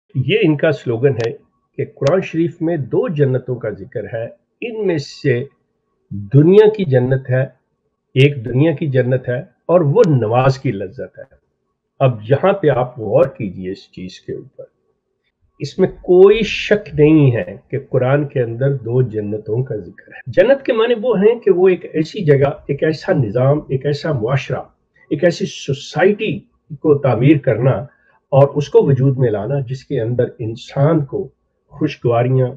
ये इनका स्लोगन है कि कुरान शरीफ में 2 जन्नतों का ज़िक्र है, इनमें से दुनिया की जन्नत है, एक दुनिया की जन्नत है और वो नमाज की लज्जत है। अब यहाँ पे आप गौर कीजिए इस चीज़ के ऊपर। इसमें कोई शक नहीं है कि कुरान के अंदर 2 जन्नतों का ज़िक्र है। जन्नत के माने वो हैं कि वो एक ऐसी जगह, एक ऐसा निज़ाम, एक ऐसा मुआशरा, एक ऐसी सोसाइटी को तामीर करना और उसको वजूद में लाना जिसके अंदर इंसान को खुशगवारियाँ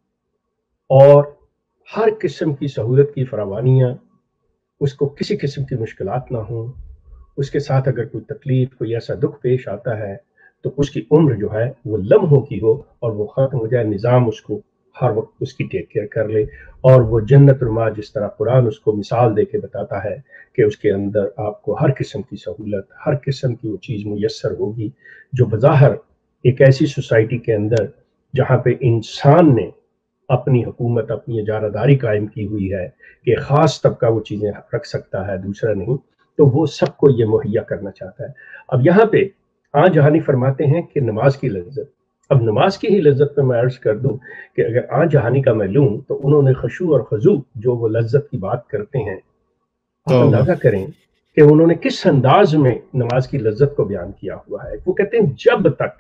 और हर किस्म की सहूलत की फरावानियाँ, उसको किसी किस्म की मुश्किलात ना हों, उसके साथ अगर कोई तकलीफ, कोई ऐसा दुख पेश आता है तो उसकी उम्र जो है वो लम्हों की हो और वो ख़त्म हो जाए, निज़ाम उसको हर वक्त उसकी टेक केयर कर ले। और वो जन्नतुल जिस तरह कुरान उसको मिसाल दे के बताता है कि उसके अंदर आपको हर किस्म की सहूलत, हर किस्म की वो चीज़ मुयस्सर होगी जो बज़ाहिर एक ऐसी सोसाइटी के अंदर जहाँ पे इंसान ने अपनी हुकूमत, अपनी इजारादारी कायम की हुई है कि ख़ास तबका वो चीज़ें रख सकता है, दूसरा नहीं, तो वो सबको ये मुहैया करना चाहता है। अब यहाँ पे हाँ जहानी फरमाते हैं कि नमाज की लज्जत। अब नमाज की ही लज्जत में मैं अर्ज कर दूं कि अगर हाँ जहानी का मैं लूं तो उन्होंने खशू और खजू जो वो लज्जत की बात करते हैं, आप तौबा। अंदाजा करें कि उन्होंने किस अंदाज में नमाज की लज्जत को बयान किया हुआ है। वो कहते हैं जब तक,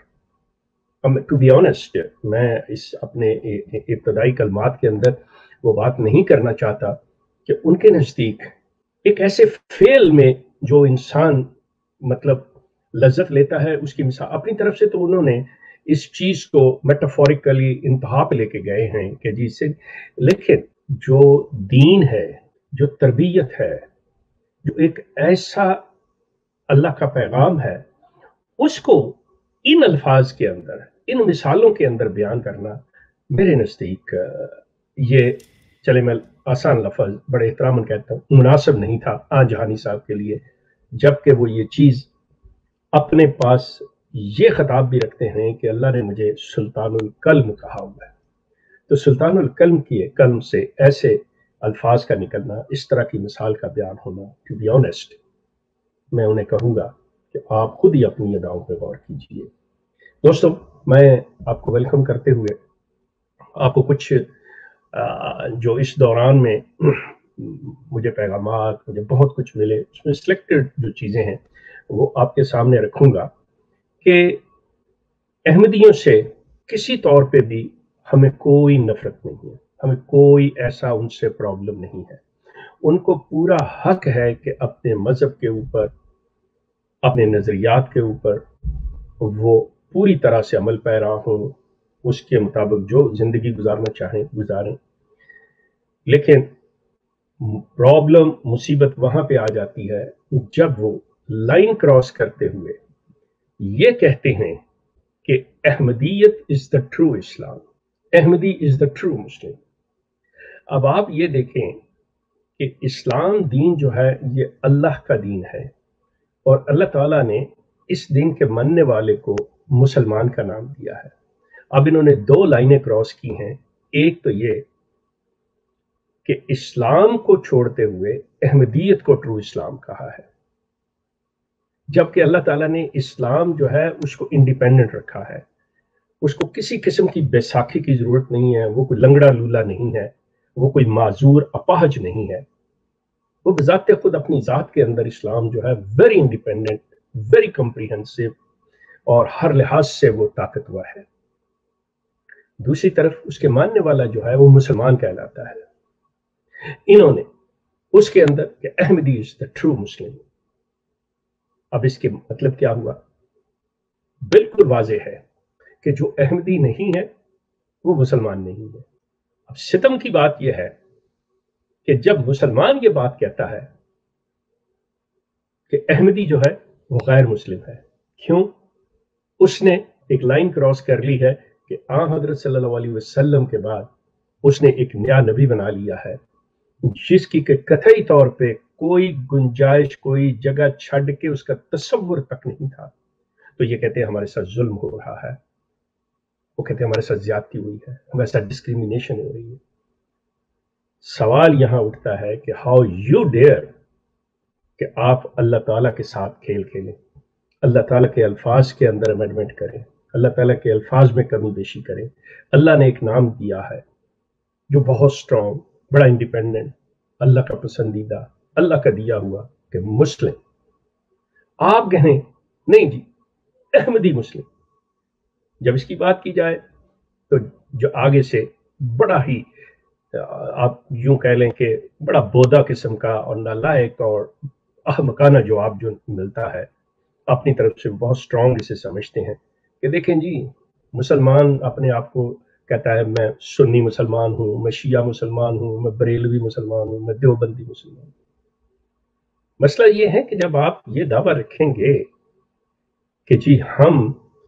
टू बी ऑनेस्ट, मैं इस अपने इब्तदाई कलमात के अंदर वो बात नहीं करना चाहता कि उनके नज़दीक एक ऐसे फेल में जो इंसान मतलब लज्जत लेता है उसकी मिसाल अपनी तरफ से तो उन्होंने इस चीज को मेटाफोरिकली इंतहा पे लेके गए हैं कि जी से, लेकिन जो दीन है, जो तरबियत है, जो एक ऐसा अल्लाह का पैगाम है, उसको इन अल्फाज के अंदर, इन मिसालों के अंदर बयान करना मेरे नज़दीक ये, चले मैं आसान लफ्ज़ बड़े एहतरामन कहता हूँ, मुनासिब नहीं था आन जहानी साहब के लिए, जबकि वो ये चीज़ अपने पास ये खिताब भी रखते हैं कि अल्लाह ने मुझे सुल्तानुल कल्म कहा हुआ है। तो सुल्तानुल कल्म की कल्म से ऐसे अल्फाज का निकलना, इस तरह की मिसाल का बयान होना, टू बी ऑनेस्ट, मैं उन्हें कहूँगा कि आप खुद ही अपनी अदाओं पे गौर कीजिए। दोस्तों, मैं आपको वेलकम करते हुए आपको कुछ जो इस दौरान में मुझे पैगामात, मुझे बहुत कुछ मिले, उसमें सिलेक्टेड जो चीज़ें हैं वो आपके सामने रखूँगा कि अहमदियों से किसी तौर पे भी हमें कोई नफ़रत नहीं है, हमें कोई ऐसा उनसे प्रॉब्लम नहीं है। उनको पूरा हक है कि अपने मज़हब के ऊपर, अपने नज़रियात के ऊपर वो पूरी तरह से अमल पैरा हों, उसके मुताबिक जो ज़िंदगी गुजारना चाहें गुजारें। लेकिन प्रॉब्लम, मुसीबत वहाँ पे आ जाती है जब वो लाइन क्रॉस करते हुए ये कहते हैं कि Ahmadiyyat is the true Islam, Ahmadi is the true Muslim. अब आप ये देखें कि इस्लाम दीन जो है ये अल्लाह का दीन है और अल्लाह ताला ने इस दीन के मानने वाले को मुसलमान का नाम दिया है। अब इन्होंने 2 लाइनें क्रॉस की हैं। एक तो ये कि इस्लाम को छोड़ते हुए अहमदियत को ट्रू इस्लाम कहा है, जबकि अल्लाह ताला ने इस्लाम जो है उसको इंडिपेंडेंट रखा है, उसको किसी किस्म की बैसाखी की जरूरत नहीं है, वो कोई लंगड़ा लूला नहीं है, वो कोई माजूर अपाहज नहीं है, वो बजाते खुद अपनी जात के अंदर इस्लाम जो है वेरी इंडिपेंडेंट, वेरी कॉम्प्रिहेंसिव और हर लिहाज से वो ताकतवर है। दूसरी तरफ उसके मानने वाला जो है वो मुसलमान कहलाता है। इन्होंने उसके अंदर कि Ahmadi is the true Muslim. अब इसके मतलब क्या हुआ? बिल्कुल वाजे है कि जो अहमदी नहीं है वो मुसलमान नहीं है। अब सितम की बात यह है कि जब मुसलमान ये बात कहता है कि अहमदी जो है वो गैर मुस्लिम है, क्यों? उसने एक लाइन क्रॉस कर ली है कि हजरत सल्लल्लाहु अलैहि वसल्लम के बाद उसने एक नया नबी बना लिया है जिसकी के कतई तौर पे कोई गुंजाइश, कोई जगह छड़ के उसका तसव्वुर तक नहीं था। तो ये कहते हैं हमारे साथ जुल्म हो रहा है, वो कहते हैं हमारे साथ ज्यादती हुई है, हमारे साथ डिस्क्रिमिनेशन हो रही है। सवाल यहां उठता है कि हाउ यू डेयर कि आप अल्लाह ताला के साथ खेल खेलें, अल्लाह ताला के अल्फाज के अंदर अमेंडमेंट करें, अल्लाह ताला के अल्फाज में कमी बेशी करें। अल्लाह ने एक नाम दिया है जो बहुत स्ट्रॉन्ग, बड़ा इंडिपेंडेंट, अल्लाह का पसंदीदा, अल्लाह का दिया हुआ कि मुस्लिम। आप कहें नहीं जी अहमदी मुस्लिम, जब इसकी बात की जाए तो जो आगे से बड़ा ही आप यूं कह लें कि बड़ा बोदा किस्म का और नालायक और अहमकाना जवाब जो मिलता है, अपनी तरफ से बहुत स्ट्रांग इसे समझते हैं कि देखें जी, मुसलमान अपने आप को कहता है मैं सुन्नी मुसलमान हूं, मैं शिया मुसलमान हूं, मैं बरेलवी मुसलमान हूं, मैं देवबंदी मुसलमान हूं। मसला ये है कि जब आप ये दावा रखेंगे कि जी हम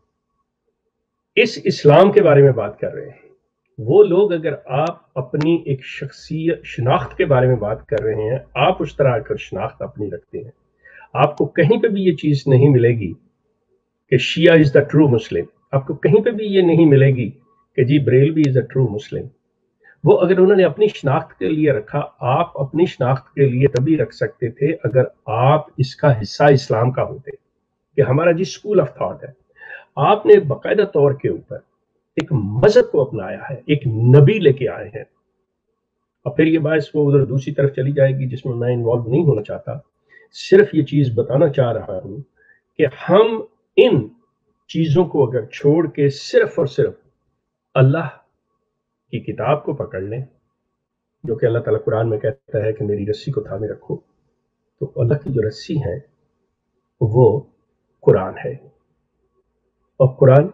इस इस्लाम के बारे में बात कर रहे हैं, वो लोग अगर आप अपनी एक शख्सियत शनाख्त के बारे में बात कर रहे हैं, आप उस तरह आकर शनाख्त अपनी रखते हैं, आपको कहीं पे भी ये चीज नहीं मिलेगी कि Shia is the true Muslim, आपको कहीं पे भी ये नहीं मिलेगी कि जी Barelvi is the true Muslim. वो अगर उन्होंने अपनी शनाख्त के लिए रखा, आप अपनी शनाख्त के लिए तभी रख सकते थे अगर आप इसका हिस्सा इस्लाम का होते कि हमारा जी स्कूल ऑफ थॉट है। आपने बाकायदा तौर के ऊपर एक मजहब को अपनाया है, एक नबी लेके आए हैं, और फिर ये बात वो उधर दूसरी तरफ चली जाएगी जिसमें मैं इन्वॉल्व नहीं होना चाहता। सिर्फ ये चीज बताना चाह रहा हूं कि हम इन चीजों को अगर छोड़ के सिर्फ और सिर्फ अल्लाह की किताब को पकड़ लें, जो कि अल्लाह ताला कुरान में कहता है कि मेरी रस्सी को थामे रखो, तो अल्लाह की जो रस्सी है वो कुरान है, और कुरान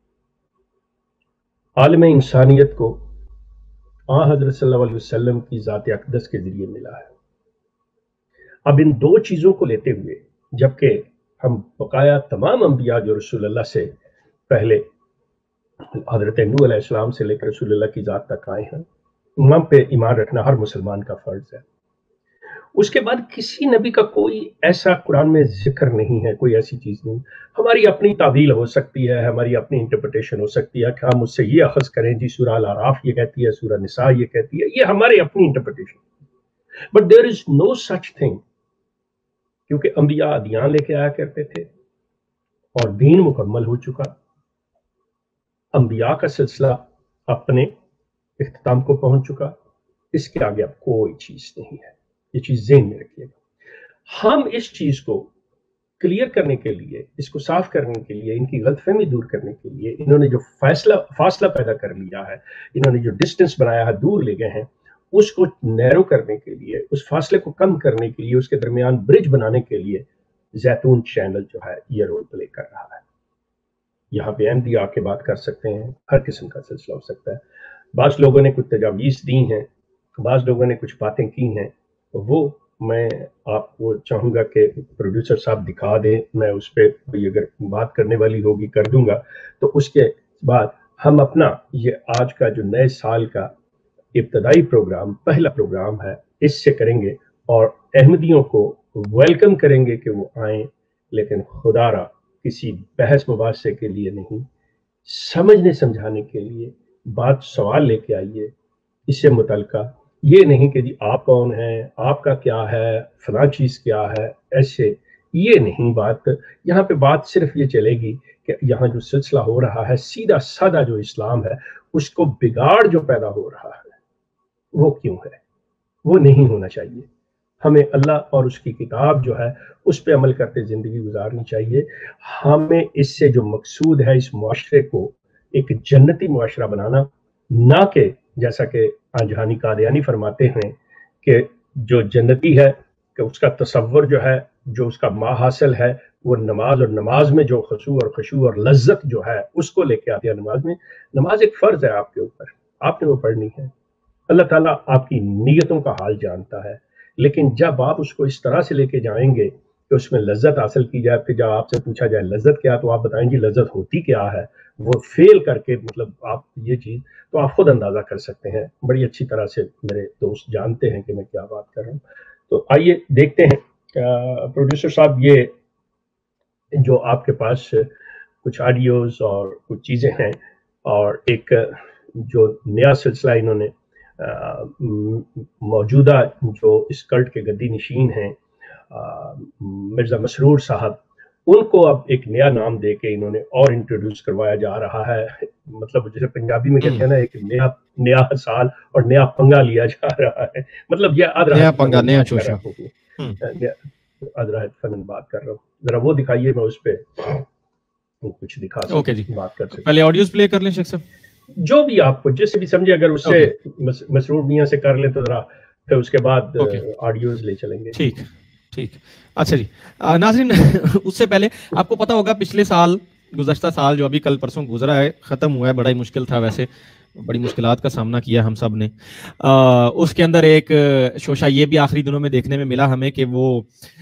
आलम इंसानियत को हज़रत सल्लल्लाहु अलैहि वसल्लम की ज़ात अक़दस के जरिए मिला है। अब इन दो चीज़ों को लेते हुए, जबकि हम बकाया तमाम अंबिया जो रसूलुल्लाह से पहले हज़रत नूह अलैहिस्सलाम से लेकर रसूलुल्लाह की ज़ात तक आए हैं, तमाम पे ईमान रखना हर मुसलमान का फ़र्ज़ है। उसके बाद किसी नबी का कोई ऐसा कुरान में जिक्र नहीं है, कोई ऐसी चीज़ नहीं। हमारी अपनी तावील हो सकती है, हमारी अपनी इंटरप्रिटेशन हो सकती है कि हम उससे ये अखज़ करें जी सूरह अल-आराफ ये कहती है, सूरह निसा ये कहती है, ये हमारी अपनी interpretation. But there is no such thing, क्योंकि अंबिया अदियान लेके आया करते थे और दीन मुकम्मल हो चुका, अंबिया का सिलसिला अपने इख्तिताम को पहुंच चुका, इसके आगे अब कोई चीज नहीं है। ये चीज ज़हन में रखिएगा। हम इस चीज को क्लियर करने के लिए, इसको साफ करने के लिए, इनकी गलतफहमी दूर करने के लिए इन्होंने जो फासला पैदा कर लिया है, इन्होंने जो डिस्टेंस बनाया है, दूर ले गए हैं, उसको नैरो करने के लिए, उस फासले को कम करने के लिए, उसके दरमियान ब्रिज बनाने के लिए जैतून चैनल जो है ये रोल प्ले कर रहा है। यहाँ पे अहमदी आके बात कर सकते हैं, हर किस्म का सिलसिला हो सकता है। बाज़ लोगों ने कुछ तजावीज़ दी हैं, बाज़ लोगों ने कुछ बातें की हैं, तो वो मैं आपको चाहूँगा कि प्रोड्यूसर साहब दिखा दें, मैं उस पर कोई अगर बात करने वाली होगी कर दूंगा। तो उसके बाद हम अपना ये आज का जो नए साल का इब्तदाई प्रोग्राम, पहला प्रोग्राम है, इससे करेंगे और अहमदियों को वेलकम करेंगे कि वो आएँ, लेकिन खुदारा किसी बहस मुबासे के लिए नहीं, समझने समझाने के लिए बात सवाल लेके आइए इससे मुतल्लिका। ये नहीं कि जी आप कौन हैं, आपका क्या है, फलां चीज़ क्या है, ऐसे ये नहीं बात। यहाँ पे बात सिर्फ ये चलेगी कि यहाँ जो सिलसिला हो रहा है, सीधा साधा जो इस्लाम है, उसको बिगाड़ जो पैदा हो रहा है वो क्यों है, वो नहीं होना चाहिए। हमें अल्लाह और उसकी किताब जो है उस पर अमल करते ज़िंदगी गुजारनी चाहिए। हमें इससे जो मकसूद है, इस मुआशरे को एक जन्नती मुआशरा बनाना, ना कि जैसा कि आजहानी कादियानी फरमाते हैं कि जो जन्नती है कि उसका तसव्वुर जो है, जो उसका माहासिल है, वो नमाज, और नमाज में जो खुशू और लज्जत जो है उसको लेके आती है। नमाज में, नमाज एक फ़र्ज़ है आपके ऊपर, आपने वो पढ़नी है। अल्लाह ताला आपकी नीयतों का हाल जानता है, लेकिन जब आप उसको इस तरह से लेके जाएंगे कि उसमें लज्जत हासिल की जाए, फिर जब आपसे पूछा जाए लज्जत क्या, तो आप बताएंगे लज्जत होती क्या है, वो फेल करके मतलब आप ये चीज़, तो आप खुद अंदाज़ा कर सकते हैं। बड़ी अच्छी तरह से मेरे दोस्त जानते हैं कि मैं क्या बात कर रहा हूँ। तो आइए देखते हैं प्रोड्यूसर साहब, ये जो आपके पास कुछ ऑडियोज और कुछ चीज़ें हैं, और एक जो नया सिलसिला इन्होंने मौजूदा जो इस कल्ट के गद्दी नशीन हैं मिर्ज़ा मसरूर साहब, ان کو اب ایک نیا نام دے کے انہوں نے اور انٹروڈیوس کروایا جا رہا ہے. مطلب جیسے پنجابی میں کہتے ہیں نا ایک نیا سال اور نیا پنگا لیا جا رہا ہے. مطلب یہ نیا پنگا نیا چوشا. ادراحت فنن بات کر رہا ہوں. ذرا وہ دکھائیے, میں اس پہ کچھ دکھا سکوں, بات کر سکوں. پہلے آڈیوز پلے کر لیں شیخ صاحب, جو بھی آپ کو جیسے بھی سمجھے. اگر اس سے مسرور میاں سے کر لیں تو ذرا, پھر اس کے بعد آڈیوز لے چلیں گے. ٹھیک. اچھا جی ناظرین, اس سے پہلے آپ کو پتا ہوگا پچھلے سال, گزشتہ سال جو ابھی کل پرسوں گزرا ہے, ختم ہوا ہے, بڑا ہی مشکل تھا, ویسے بڑی مشکلات کا سامنا کیا ہم سب نے. اس کے اندر ایک شوشا یہ بھی آخری دنوں میں دیکھنے میں ملا ہمیں کہ وہ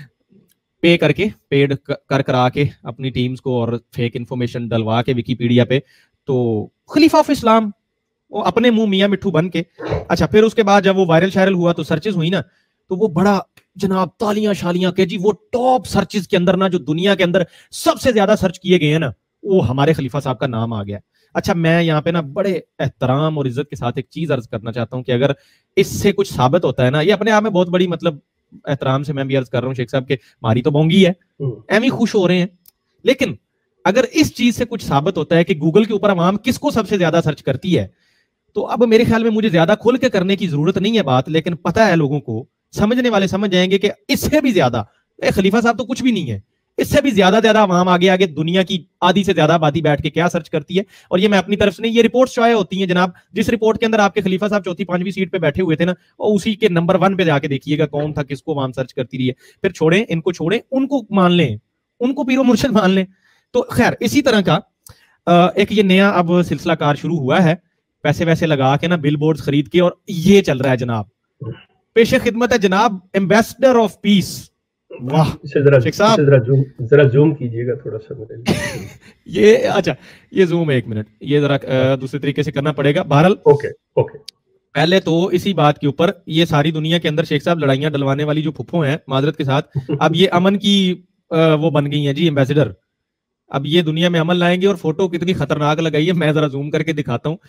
پیڈ کرا کے اپنی ٹیمز کو اور فیک انفارمیشن ڈلوا کے ویکیپیڈیا پہ, تو خلیفہ آف اسلام وہ اپنے منہ میاں مٹھو بن کے. اچھا پھر اس کے بعد جب وہ وائرل شائرل ہوا تو سرچز ہوئی نا, تو وہ بڑا جناب تالیاں شالیاں کہ جی وہ ٹاپ سرچز کے اندر نا, جو دنیا کے اندر سب سے زیادہ سرچ کیے گئے ہیں نا, وہ ہمارے خلیفہ صاحب کا نام آ گیا. اچھا میں یہاں پہ نا بڑے احترام اور عزت کے ساتھ ایک چیز عرض کرنا چاہتا ہوں کہ اگر اس سے کچھ ثابت ہوتا ہے نا, یہ اپنے آپ میں بہت بڑی, مطلب احترام سے میں بھی عرض کر رہا ہوں شیخ صاحب کہ ماری تو بونگی ہے, ایویں خوش ہو رہے ہیں, لیکن اگر اس چیز سے کچھ ثابت ہوتا ہے کہ گوگل کے اوپر عوام کس کو سب سے زیادہ سرچ کرتی ہے, تو اب میرے خیال میں مجھے زیادہ کھل کے کرنے کی ضرورت نہیں ہے بات, لیکن پتہ ہے لوگوں کو, سمجھنے والے سمجھ جائیں گے کہ اس سے بھی زیادہ خلیفہ صاحب تو کچھ بھی نہیں ہے, اس سے بھی زیادہ عوام آگے دنیا کی آدھی سے زیادہ آبادی بیٹھ کے کیا سرچ کرتی ہے. اور یہ میں اپنی طرف سے نہیں, یہ رپورٹس شائع ہوتی ہیں جناب, جس رپورٹ کے اندر آپ کے خلیفہ صاحب چوتھی پانچویں سیٹ پہ بیٹھے ہوئے تھے نا, اور اسی کے نمبر 1 پہ جا کے دیکھیے گا کون تھا, کس کو عوام سرچ کرتی رہی ہے. پھر چھوڑیں ان کو, چھوڑیں ان کو, مان لیں ان کو پیرو مرشد مان لیں. تو خیر اسی طرح کا ایک یہ نیا اب سلسلہ کار شروع ہوا ہے, پیسے ویسے لگا کے نا, بل بورڈز خرید کے, اور یہ چل رہا ہے جناب, پیش خدمت ہے جناب ایمبیسڈر آف پیس. واہ شیخ صاحب ذرا زوم کیجئے گا تھوڑا سا میرے لیے. یہ اچھا یہ زوم ایک منٹ, یہ ذرا دوسرے طریقے سے کرنا پڑے گا. بہرحال اوکے پہلے تو اسی بات کے اوپر, یہ ساری دنیا کے اندر شیخ صاحب لڑائیاں ڈلوانے والی جو پھپھو ہیں, معذرت کے ساتھ, اب یہ امن کی وہ بن گئی ہیں جی ایمبیسڈر. اب یہ دنیا میں امن لائیں گے, اور فوٹو کتنی خطرناک لگائی ہے, میں ذرا زوم کر کے دکھاتا ہوں.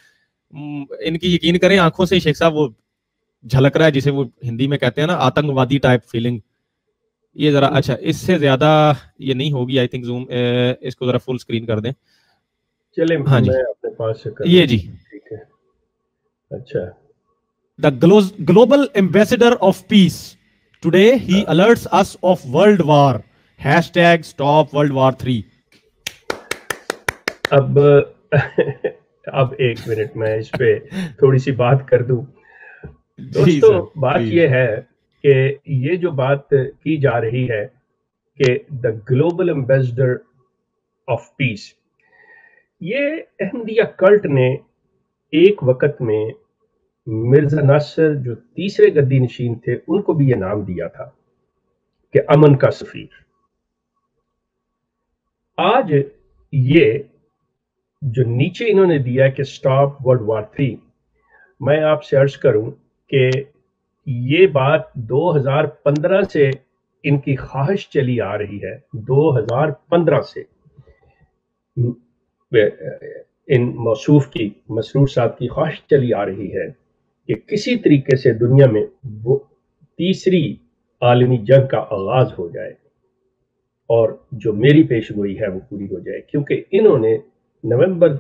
ان کی یقین کریں آنکھوں سے شیخ صاحب وہ جھلک رہا ہے, جسے وہ ہندی میں کہتے ہیں نا آتنکوادی ٹائپ فیلنگ. یہ ذرا اچھا اس سے زیادہ یہ نہیں ہوگی آئی تھنک زوم, اس کو ذرا فل اسکرین کر دیں. چلیں ہاں جی میں اپنے پاس سے یہ جی, ٹھیک ہے. اچھا, the global ambassador of peace today ہی alerts us of world war #stop World War 3. اب ایک منٹ میں اس پہ تھوڑی سی بات کر دوں. دوستو بات یہ ہے کہ یہ جو بات کی جا رہی ہے کہ the global ambassador of peace, یہ احمدیہ کلٹ نے ایک وقت میں مرزا ناصر جو تیسرے گدی نشین تھے ان کو بھی یہ نام دیا تھا کہ امن کا سفیر. آج یہ جو نیچے انہوں نے دیا کہ سٹاپ ورلڈ وار 3, میں آپ سے عرض کروں کہ یہ بات 2015 سے ان کی خواہش چلی آ رہی ہے. 2015 سے ان مسرور صاحب کی خواہش چلی آ رہی ہے کہ کسی طریقے سے دنیا میں وہ تیسری عالمی جنگ کا آغاز ہو جائے, اور جو میری پیش گوئی ہے وہ پوری ہو جائے, کیونکہ انہوں نے نومبر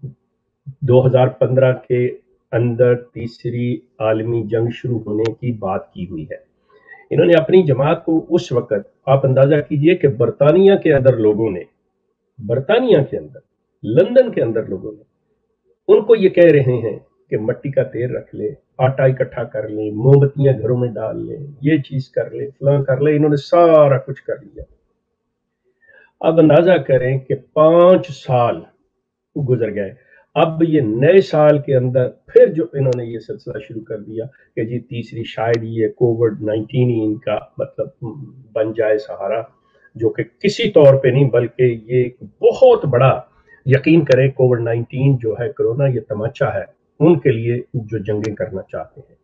2015 کے اندر تیسری عالمی جنگ شروع ہونے کی بات کی ہوئی ہے. انہوں نے اپنی جماعت کو اس وقت, آپ اندازہ کیجئے کہ برطانیہ کے اندر لوگوں نے, برطانیہ کے اندر, لندن کے اندر لوگوں نے ان کو یہ کہہ رہے ہیں کہ مٹی کا تیل رکھ لے, آٹا اکٹھا کر لیں, موم بتیاں گھروں میں ڈال لیں, یہ چیز کر لیں, فلاں کر لیں. انہوں نے سارا کچھ کر لیا. اب اندازہ کریں کہ 5 سال گزر گئے. اب یہ نئے سال کے اندر پھر جو انہوں نے یہ سلسلہ شروع کر دیا کہ جی تیسری شاید یہ کووڈ-19 ہی ان کا مطلب بن جائے سہارا, جو کہ کسی طور پہ نہیں, بلکہ یہ ایک بہت بڑا, یقین کریں کووڈ-19 جو ہے, کرونا, یہ تماچا ہے ان کے لیے جو جنگیں کرنا چاہتے ہیں.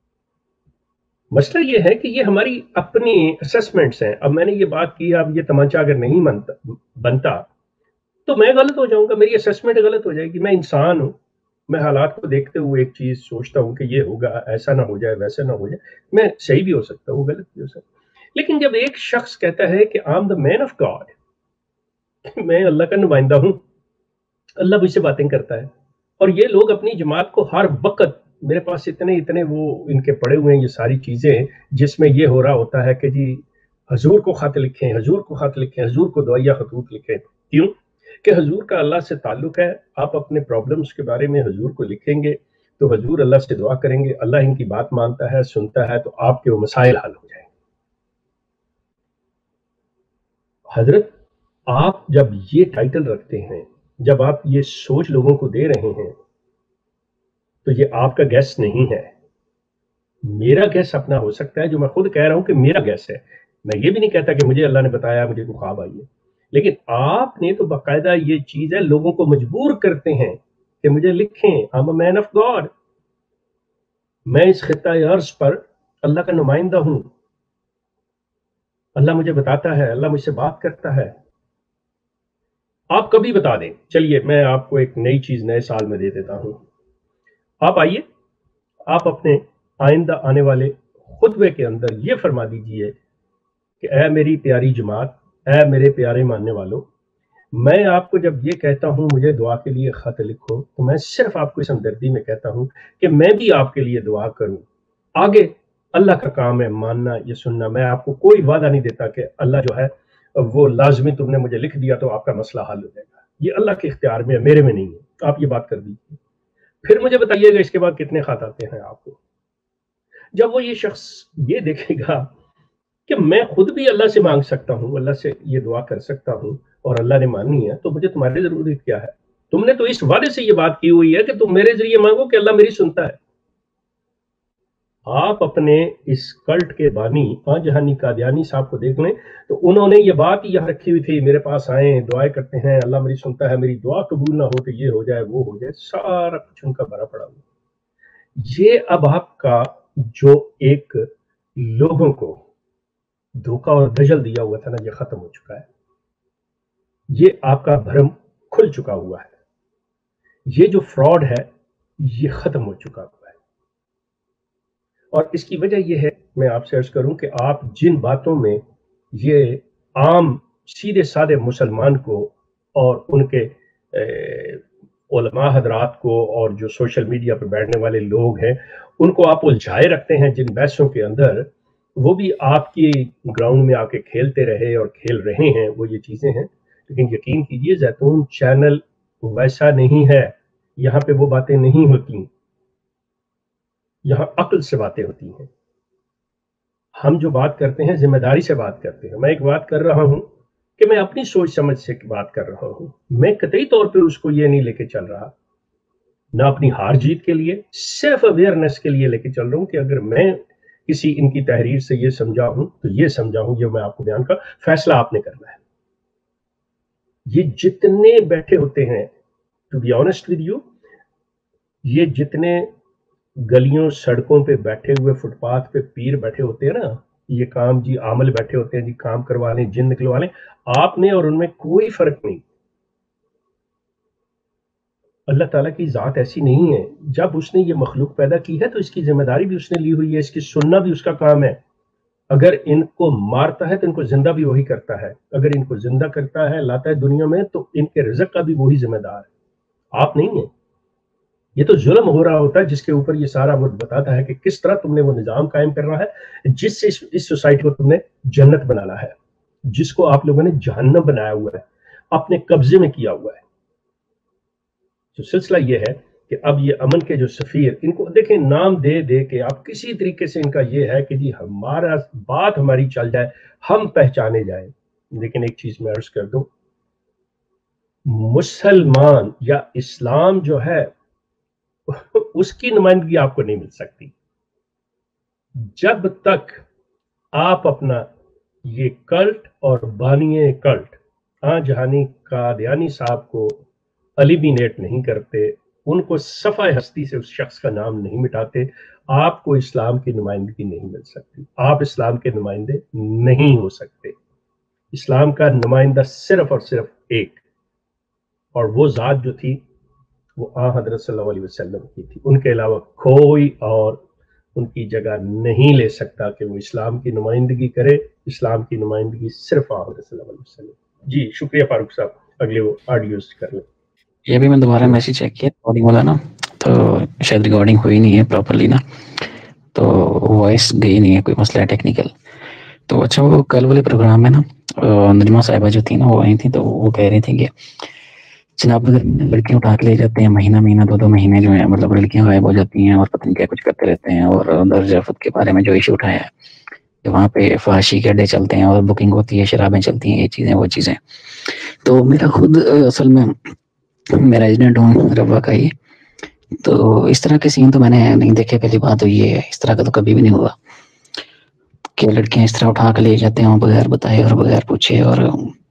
مسئلہ یہ ہے کہ یہ ہماری اپنی اسسمنٹس ہیں. اب میں نے یہ بات کی, اب یہ تماچا اگر نہیں بنتا تو میں غلط ہو جاؤں گا, میری اسسمنٹ غلط ہو جائے گی. میں انسان ہوں, میں حالات کو دیکھتے ہوئے ایک چیز سوچتا ہوں کہ یہ ہوگا, ایسا نہ ہو جائے, ویسا نہ ہو جائے. میں صحیح بھی ہو سکتا ہوں, غلط بھی ہو سکتا ہوں. لیکن جب ایک شخص کہتا ہے کہ I am the man of God, کہ میں اللہ کا نمائندہ ہوں, اللہ مجھ سے باتیں کرتا ہے. اور یہ لوگ اپنی جماعت کو ہر وقت, میرے پاس اتنے وہ ان کے پڑے ہوئے ہیں یہ ساری چیزیں, جس میں یہ ہو رہا ہوتا ہے کہ جی حضور کو خط لکھیں, حضور کو خط لکھیں, حضور کو دعائیہ خطوط لکھیں. کیوں کہ حضور کا اللہ سے تعلق ہے. آپ اپنے پرابلمز کے بارے میں حضور کو لکھیں گے تو حضور اللہ سے دعا کریں گے, اللہ ان کی بات مانتا ہے, سنتا ہے, تو آپ کے وہ مسائل حل ہو جائیں گے. حضرت آپ جب یہ ٹائٹل رکھتے ہیں, جب آپ یہ سوچ لوگوں کو دے رہے ہیں, تو یہ آپ کا گیس نہیں ہے. میرا گیس اپنا ہو سکتا ہے, جو میں خود کہہ رہا ہوں کہ میرا گیس ہے. میں یہ بھی نہیں کہتا کہ مجھے اللہ نے بتایا, مجھے کوئی خواب آئی ہے. لیکن آپ نے تو باقاعدہ یہ چیز ہے, لوگوں کو مجبور کرتے ہیں کہ مجھے لکھیں, I'm a man of God, میں اس خطۂ ارض پر اللہ کا نمائندہ ہوں, اللہ مجھے بتاتا ہے, اللہ مجھ سے بات کرتا ہے. آپ کبھی بتا دیں, چلیے میں آپ کو ایک نئی چیز نئے سال میں دے دیتا ہوں. آپ آئیے, آپ اپنے آئندہ آنے والے خطبے کے اندر یہ فرما دیجئے کہ اے میری پیاری جماعت, اے میرے پیارے ماننے والوں, میں آپ کو جب یہ کہتا ہوں مجھے دعا کے لیے خط لکھو, تو میں صرف آپ کو اس ہمدردی میں کہتا ہوں کہ میں بھی آپ کے لیے دعا کروں. آگے اللہ کا کام ہے ماننا یا سننا. میں آپ کو کوئی وعدہ نہیں دیتا کہ اللہ جو ہے وہ لازمی تم نے مجھے لکھ دیا تو آپ کا مسئلہ حل ہو جائے گا. یہ اللہ کے اختیار میں ہے, میرے میں نہیں ہے. آپ یہ بات کر دیجیے, پھر مجھے بتائیے گا اس کے بعد کتنے خط آتے ہیں آپ کو. جب وہ یہ شخص یہ دیکھے گا کہ میں خود بھی اللہ سے مانگ سکتا ہوں, اللہ سے یہ دعا کر سکتا ہوں, اور اللہ نے مانی ہے, تو مجھے تمہاری ضرورت کیا ہے؟ تم نے تو اس وعدے سے یہ بات کی ہوئی ہے کہ تم میرے ذریعے مانگو کہ اللہ میری سنتا ہے. آپ اپنے اس کلٹ کے بانی جہانی قادیانی صاحب کو دیکھ لیں, تو انہوں نے یہ بات یہاں رکھی ہوئی تھی, میرے پاس آئیں, دعائیں کرتے ہیں, اللہ میری سنتا ہے, میری دعا قبول نہ ہو تو یہ ہو جائے, وہ ہو جائے, سارا کچھ ان کا بھرا پڑا ہوا. یہ اب آپ کا جو ایک لوگوں کو دھوکہ اور دجل دیا ہوا تھا نا, یہ ختم ہو چکا ہے. یہ آپ کا بھرم کھل چکا ہوا ہے. یہ جو فراڈ ہے یہ ختم ہو چکا ہوا ہے. اور اس کی وجہ یہ ہے, میں آپ سے عرض کروں کہ آپ جن باتوں میں یہ عام سیدھے سادے مسلمان کو اور ان کے علماء حضرات کو اور جو سوشل میڈیا پہ بیٹھنے والے لوگ ہیں ان کو آپ الجھائے رکھتے ہیں جن بحثوں کے اندر, وہ بھی آپ کی گراؤنڈ میں آ کے کھیلتے رہے اور کھیل رہے ہیں, وہ یہ چیزیں ہیں. لیکن یقین کیجئے زیتون چینل ویسا نہیں ہے. یہاں پہ وہ باتیں نہیں ہوتی, یہاں عقل سے باتیں ہوتی ہیں. ہم جو بات کرتے ہیں ذمہ داری سے بات کرتے ہیں. میں ایک بات کر رہا ہوں کہ میں اپنی سوچ سمجھ سے بات کر رہا ہوں, میں قطعی طور پہ اس کو یہ نہیں لے کے چل رہا, نہ اپنی ہار جیت کے لیے, صرف اویئرنیس کے لیے لے کے چل رہا ہوں کہ اگر میں کسی ان کی تحریر سے یہ سمجھا ہوں تو یہ سمجھا ہوں, یہ میں آپ کو بیان کا فیصلہ آپ نے کرنا ہے. یہ جتنے بیٹھے ہوتے ہیں, to be honest with you, یہ جتنے گلیوں سڑکوں پہ بیٹھے ہوئے, فٹ پاتھ پہ پیر بیٹھے ہوتے ہیں نا, یہ کام جی عامل بیٹھے ہوتے ہیں جی کام کروا لیں, جن نکلوا لیں, آپ نے اور ان میں کوئی فرق نہیں. اللہ تعالیٰ کی ذات ایسی نہیں ہے. جب اس نے یہ مخلوق پیدا کی ہے تو اس کی ذمہ داری بھی اس نے لی ہوئی ہے, اس کی سننا بھی اس کا کام ہے. اگر ان کو مارتا ہے تو ان کو زندہ بھی وہی کرتا ہے, اگر ان کو زندہ کرتا ہے لاتا ہے دنیا میں تو ان کے رزق کا بھی وہی ذمہ دار ہے, آپ نہیں ہیں. یہ تو ظلم ہو رہا ہوتا ہے جس کے اوپر یہ سارا وہ بتاتا ہے کہ کس طرح تم نے وہ نظام قائم کرنا ہے جس سے اس سوسائٹی کو تم نے جنت بنانا ہے, جس کو آپ لوگوں نے جہنم بنایا ہوا ہے, اپنے قبضے میں کیا ہوا ہے. تو سلسلہ یہ ہے کہ اب یہ امن کے جو سفیر, ان کو دیکھیں نام دے دے کے آپ کسی طریقے سے ان کا یہ ہے کہ جی ہمارا بات ہماری چل جائے, ہم پہچانے جائیں. لیکن ایک چیز میں عرض کر دوں, مسلمان یا اسلام جو ہے اس کی نمائندگی آپ کو نہیں مل سکتی جب تک آپ اپنا یہ کلٹ اور بانی کلٹ جہانی قادیانی صاحب کو ایلیمینیٹ نہیں کرتے, ان کو صفحہ ہستی سے اس شخص کا نام نہیں مٹاتے, آپ کو اسلام کی نمائندگی نہیں مل سکتی. آپ اسلام کے نمائندے نہیں ہو سکتے. اسلام کا نمائندہ صرف اور صرف ایک, اور وہ ذات جو تھی وہ حضرت صلی اللہ علیہ وسلم کی تھی. ان کے علاوہ کوئی اور ان کی جگہ نہیں لے سکتا کہ وہ اسلام کی نمائندگی کرے. اسلام کی نمائندگی صرف حضرت صلی اللہ علیہ وسلم. جی شکریہ فاروق صاحب, اگلے وہ آڈیوز کر لیں. یہ بھی میں دوبارہ میسج چیک کیا ریکارڈنگ والا نا, تو شاید ریکارڈنگ ہوئی نہیں ہے پراپرلی نا, تو وائس گئی نہیں ہے, کوئی مسئلہ ہے ٹیکنیکل. تو اچھا وہ کل والے پروگرام میں نا نجمہ صاحبہ جو تھی نا وہ آئی تھیں, تو وہ کہہ رہی تھیں کہ جناب اگر لڑکیاں اٹھا کے لے جاتے ہیں مہینہ 2 مہینے جو ہے, مطلب لڑکیاں غائب ہو جاتی ہیں اور پتہ نہیں کیا کچھ کرتے رہتے ہیں, اور درج افت کے بارے میں جو ایشو اٹھایا ہے کہ وہاں پہ فحاشی کے اڈے چلتے ہیں اور بکنگ ہوتی ہے, شرابیں چلتی ہیں, یہ چیزیں وہ چیزیں. تو میرا خود اصل میں میرا ایجنٹ ہوں روا کا ہی, تو اس طرح کے سین تو میں نے نہیں دیکھے. پہلی بات تو یہ ہے, اس طرح کا تو کبھی بھی نہیں ہوا کہ لڑکیاں اس طرح اٹھا کے لے جاتے ہیں بغیر بتائے اور بغیر پوچھے, اور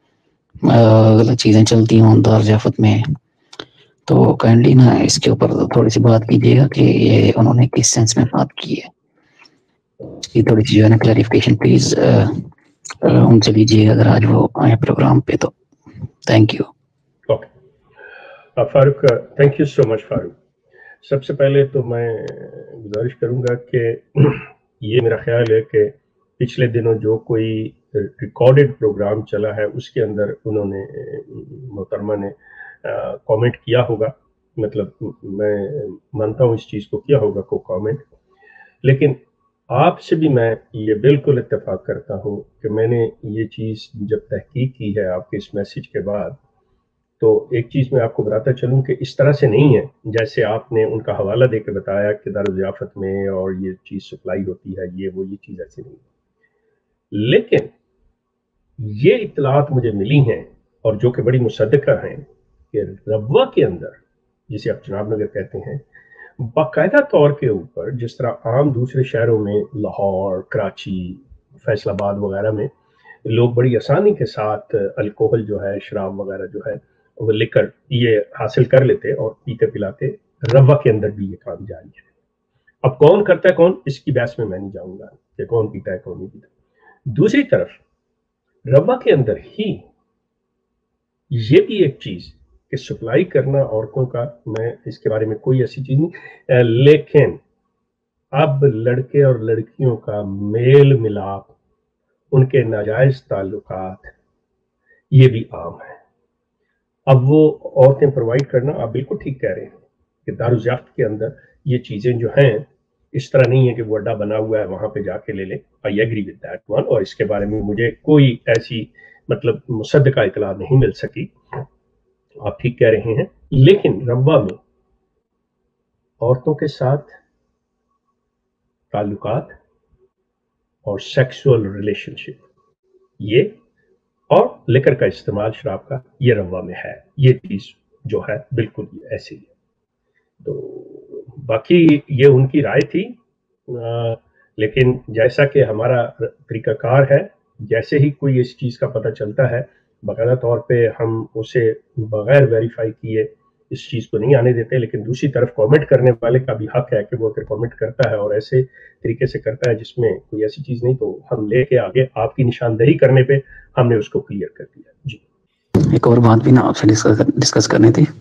غلط چیزیں چلتی ہوں درج افت میں. تو کائنڈلی نا اس کے اوپر تھوڑی سی بات کیجیے گا کہ یہ انہوں نے کس سینس میں بات کی ہے, اس کی تھوڑی سی جو ہے نا کلیریفیکیشن پلیز ان سے لیجیے گا اگر آج وہ آئے پروگرام پہ. تو thank you. Okay Farooq, thank you so much Farooq. سب سے پہلے تو میں گزارش کروں گا کہ یہ میرا خیال ہے کہ پچھلے دنوں جو کوئی ریکارڈڈ پروگرام چلا ہے اس کے اندر انہوں نے محترمہ نے کامنٹ کیا ہوگا, مطلب میں مانتا ہوں اس چیز کو کیا ہوگا کو کامنٹ, لیکن آپ سے بھی میں یہ بالکل اتفاق کرتا ہوں کہ میں نے یہ چیز جب تحقیق کی ہے آپ کے اس میسج کے بعد, تو ایک چیز میں آپ کو بتاتا چلوں کہ اس طرح سے نہیں ہے جیسے آپ نے ان کا حوالہ دے کے بتایا کہ دارالضیافت میں اور یہ چیز سپلائی ہوتی ہے, یہ چیز ایسی نہیں. لیکن یہ اطلاعات مجھے ملی ہیں اور جو کہ بڑی مصدقہ ہیں کہ روا کے اندر, جسے آپ جناب نگر کہتے ہیں, باقاعدہ طور کے اوپر جس طرح عام دوسرے شہروں میں لاہور, کراچی, فیصل آباد وغیرہ میں لوگ بڑی آسانی کے ساتھ الکوہل جو ہے, شراب وغیرہ جو ہے, وہ لکر یہ حاصل کر لیتے اور پیتے پلاتے, روا کے اندر بھی یہ کام جاری ہے. اب کون کرتا ہے کون, اس کی بحث میں نہیں جاؤں گا کہ کون پیتا ہے کون نہیں پیتا. دوسری طرف روا کے اندر ہی یہ بھی ایک چیز کہ سپلائی کرنا عورتوں کا, میں اس کے بارے میں کوئی ایسی چیز نہیں, لیکن اب لڑکے اور لڑکیوں کا میل ملاپ, ان کے ناجائز تعلقات, یہ بھی عام ہے. اب وہ عورتیں پرووائڈ کرنا, آپ بالکل ٹھیک کہہ رہے ہیں کہ دارالضیافت کے اندر یہ چیزیں جو ہیں اس طرح نہیں ہے کہ وہ اڈا بنا ہوا ہے وہاں پہ جا کے لے لیں. I agree with that one, اور اس کے بارے میں مجھے کوئی ایسی مطلب مصدقہ اطلاع نہیں مل سکی, آپ ٹھیک کہہ رہے ہیں. لیکن روا میں عورتوں کے ساتھ تعلقات اور سیکسول ریلیشن شپ, یہ اور لکر کا استعمال شراب کا, یہ روا میں ہے. یہ چیز جو ہے بالکل ایسی ہے. تو باقی یہ ان کی رائے تھی, لیکن جیسا کہ ہمارا طریقہ کار ہے, جیسے ہی کوئی اس چیز کا پتہ چلتا ہے باقاعدہ طور پہ ہم اسے بغیر ویریفائی کیے اس چیز کو نہیں آنے دیتے. لیکن دوسری طرف کامنٹ کرنے والے کا بھی حق ہے کہ وہ اگر کامنٹ کرتا ہے اور ایسے طریقے سے کرتا ہے جس میں کوئی ایسی چیز نہیں, تو ہم لے کے آگے آپ کی نشاندہی کرنے پہ ہم نے اس کو کلیئر کر دیا. جی ایک اور بات بھی نا آپ سے ڈسکس کرنی تھی.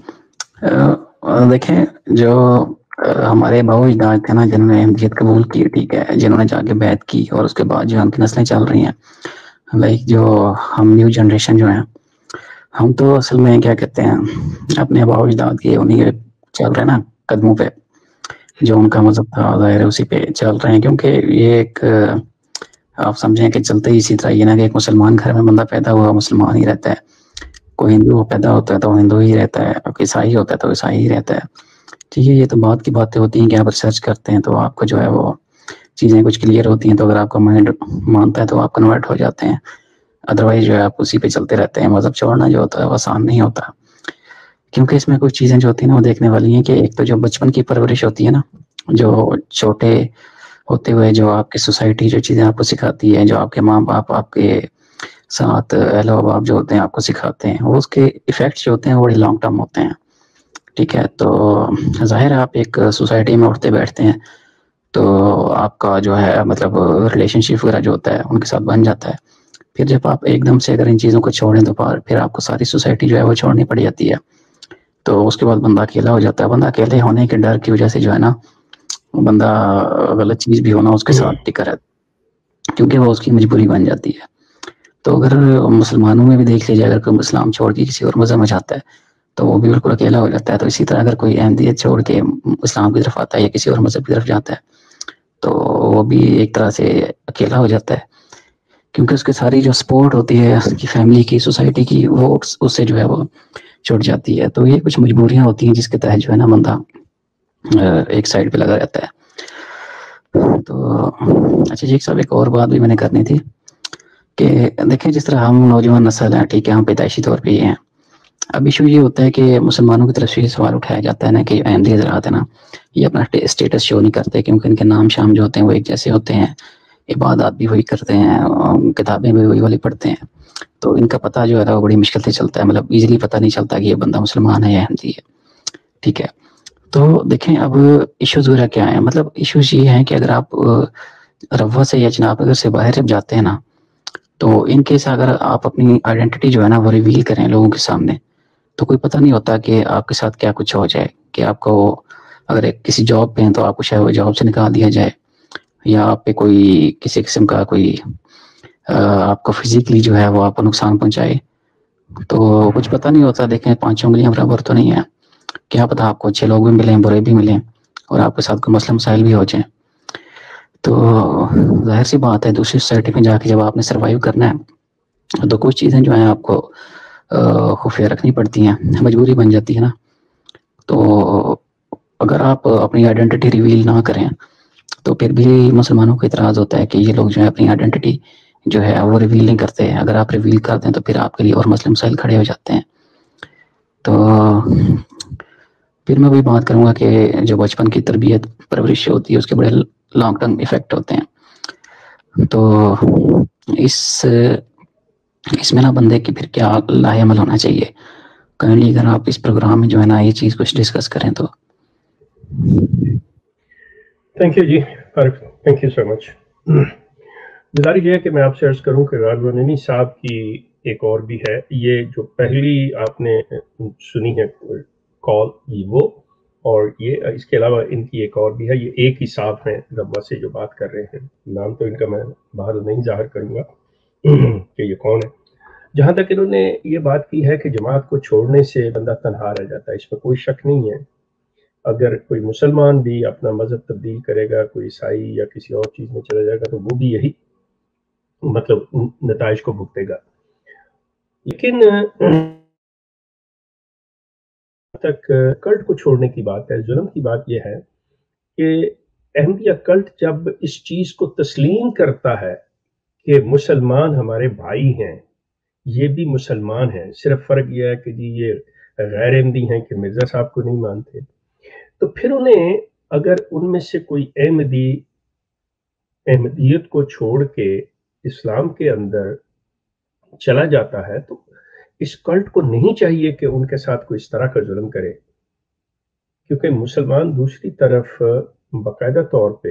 دیکھیں جو ہمارے باؤ اجداد تھے نا جنہوں نے احمدیت قبول کی, ٹھیک ہے, جنہوں نے جا کے بیعت کی, اور اس کے بعد جو ہم کی نسلیں چل رہی ہیں, لائک جو ہم نیو جنریشن جو ہیں, ہم تو اصل میں کیا کہتے ہیں اپنے باؤ اجداد کے انہیں کے چل رہے ہیں نا قدموں پہ, جو ان کا مذہب تھا ظاہر ہے اسی پہ چل رہے ہیں. کیونکہ یہ ایک آپ سمجھیں کہ چلتے ہی اسی طرح یہ نا کہ ایک مسلمان گھر میں بندہ پیدا ہوا مسلمان ہی رہتا ہے, کوئی ہندو پیدا ہوتا ہے تو وہ ہندو ہی رہتا ہے, کوئی عیسائی ہوتا ہے تو عیسائی ہی رہتا ہے. ٹھیک ہے, یہ تو بات کی باتیں ہوتی ہیں کہ آپ ریسرچ کرتے ہیں تو آپ کو جو ہے وہ چیزیں کچھ کلیئر ہوتی ہیں, تو اگر آپ کا مائنڈ مانتا ہے تو آپ کنورٹ ہو جاتے ہیں, ادروائز جو ہے آپ اسی پہ چلتے رہتے ہیں. مذہب چھوڑنا جو ہوتا ہے وہ آسان نہیں ہوتا, کیونکہ اس میں کچھ چیزیں جو ہوتی ہیں نا وہ دیکھنے والی ہیں. کہ ایک تو جو بچپن کی پرورش ہوتی ہے نا, جو چھوٹے ہوتے ہوئے جو آپ کی سوسائٹی جو چیزیں آپ کو سکھاتی ہے, جو آپ کے ماں باپ آپ کے ساتھ اہل و احباب جو ہوتے ہیں آپ کو سکھاتے ہیں, وہ اس کے ایفیکٹس جو ہوتے ہیں وہ بڑے لانگ ٹرم ہوتے ہیں. ٹھیک ہے, تو ظاہر ہے آپ ایک سوسائٹی میں اٹھتے بیٹھتے ہیں تو آپ کا جو ہے مطلب ریلیشن شپ وغیرہ جو ہوتا ہے ان کے ساتھ بن جاتا ہے. پھر جب آپ ایک دم سے اگر ان چیزوں کو چھوڑیں تو پھر آپ کو ساری سوسائٹی جو ہے وہ چھوڑنی پڑ جاتی ہے. تو اس کے بعد بندہ اکیلا ہو جاتا ہے. بندہ اکیلے ہونے کے ڈر کی وجہ سے جو ہے نا بندہ غلط چیز بھی ہونا اس کے ساتھ ٹکا رہتا ہے, کیونکہ وہ اس کی مجبوری بن جاتی ہے. تو اگر مسلمانوں میں بھی دیکھ لیا جائے، اگر کوئی اسلام چھوڑ کے کسی اور مذہب میں جاتا ہے تو وہ بھی بالکل اکیلا ہو جاتا ہے. تو اسی طرح اگر کوئی احمدیت چھوڑ کے اسلام کی طرف آتا ہے یا کسی اور مذہب کی طرف جاتا ہے تو وہ بھی ایک طرح سے اکیلا ہو جاتا ہے، کیونکہ اس کی ساری جو سپورٹ ہوتی ہے اس کی فیملی کی، سوسائٹی کی، وہ اس سے جو ہے وہ چھوٹ جاتی ہے. تو یہ کچھ مجبوریاں ہوتی ہیں جس کے تحت جو ہے نا بندہ ایک سائڈ پہ لگا رہتا ہے. تو اچھا جی صاحب، ایک اور بات بھی میں نے کرنی تھی کہ دیکھیں جس طرح ہم نوجوان نسل ہیں، ٹھیک ہے، ہم پیدائشی طور پہ یہ ہیں. اب ایشو یہ ہوتا ہے کہ مسلمانوں کی طرف سے یہ سوال اٹھایا جاتا ہے نا کہ احمدی حضرات ہے نا، یہ اپنا اسٹیٹس شو نہیں کرتے کیونکہ ان کے نام شام جو ہوتے ہیں وہ ایک جیسے ہوتے ہیں، عبادات بھی وہی کرتے ہیں، کتابیں بھی وہی والی پڑھتے ہیں. تو ان کا پتہ جو ہے وہ بڑی مشکل سے چلتا ہے، مطلب ایزیلی پتہ نہیں چلتا کہ یہ بندہ مسلمان ہے یا احمدی ہے. ٹھیک ہے، تو دیکھیں اب ایشوز وغیرہ کیا ہیں. مطلب ایشوز یہ ہیں کہ اگر آپ روا سے یا جناب اگر سے باہر جب جاتے ہیں نا، تو ان کیس اگر آپ اپنی آئیڈینٹی جو ہے نا وہ ریویل کریں لوگوں کے سامنے، تو کوئی پتہ نہیں ہوتا کہ آپ کے ساتھ کیا کچھ ہو جائے. کہ آپ کو اگر ایک کسی جاب پہ ہیں تو آپ کو شاید وہ جاب سے نکال دیا جائے، یا آپ پہ کوئی کسی قسم کا کوئی آپ کو فزیکلی جو ہے وہ آپ کو نقصان پہنچائے. تو کچھ پتہ نہیں ہوتا. دیکھیں 5 انگلیاں برابر تو نہیں ہے، کیا پتہ آپ کو اچھے لوگ بھی ملیں، برے بھی ملیں، اور آپ کے ساتھ کوئی مسئلہ مسائل بھی ہو جائیں. تو ظاہر سی بات ہے دوسری سوسائٹی میں جا کے جب آپ نے سروائیو کرنا ہے تو کچھ چیزیں جو ہیں آپ کو خفیہ رکھنی پڑتی ہیں، مجبوری بن جاتی ہے نا. تو اگر آپ اپنی آئیڈینٹی ریویل نہ کریں تو پھر بھی مسلمانوں کو اعتراض ہوتا ہے کہ یہ لوگ جو ہے اپنی آئیڈینٹی جو ہے وہ ریویل نہیں کرتے. اگر آپ ریویل کر دیں تو پھر آپ کے لیے اور مسئلے مسائل کھڑے ہو جاتے ہیں. تو پھر میں وہی بات کروں گا کہ جو بچپن کی تربیت پرورش ہوتی ہے اس کے بڑے لانگ ٹرم ایفیکٹ ہوتے ہیں. تو اس میں نا بندے کی پھر کیا لاہ عمل ہونا چاہیے. کائنڈلی اگر آپ اس پروگرام میں جو ہے نا یہ چیز کچھ ڈسکس کریں تو. تھینک یو جی Farooq, thank you so much. گزارش یہ ہے کہ میں آپ سے عرض کروں کہ غالب صاحب کی ایک اور بھی ہے، یہ جو پہلی آپ نے سنی ہے کال وہ، اور یہ اس کے علاوہ ان کی ایک اور بھی ہے. یہ ایک ہی صاحب ہیں ربوہ سے جو بات کر رہے ہیں، نام تو ان کا میں باہر نہیں ظاہر کروں گا کہ یہ کون ہے. جہاں تک انہوں نے یہ بات کی ہے کہ جماعت کو چھوڑنے سے بندہ تنہا رہ جاتا ہے، اس میں کوئی شک نہیں ہے. اگر کوئی مسلمان بھی اپنا مذہب تبدیل کرے گا، کوئی عیسائی یا کسی اور چیز میں چلا جائے گا، تو وہ بھی یہی مطلب نتائج کو بھگتے گا. لیکن تک کلٹ کو چھوڑنے کی بات ہے، ظلم کی بات یہ ہے کہ احمدیہ کلٹ جب اس چیز کو تسلیم کرتا ہے کہ مسلمان ہمارے بھائی ہیں، یہ بھی مسلمان ہیں، صرف فرق یہ ہے کہ جی یہ غیر احمدی ہیں کہ مرزا صاحب کو نہیں مانتے، تو پھر انہیں اگر ان میں سے کوئی احمدیت کو چھوڑ کے اسلام کے اندر چلا جاتا ہے تو اس کلٹ کو نہیں چاہیے کہ ان کے ساتھ کوئی اس طرح کا ظلم کرے. کیونکہ مسلمان دوسری طرف باقاعدہ طور پہ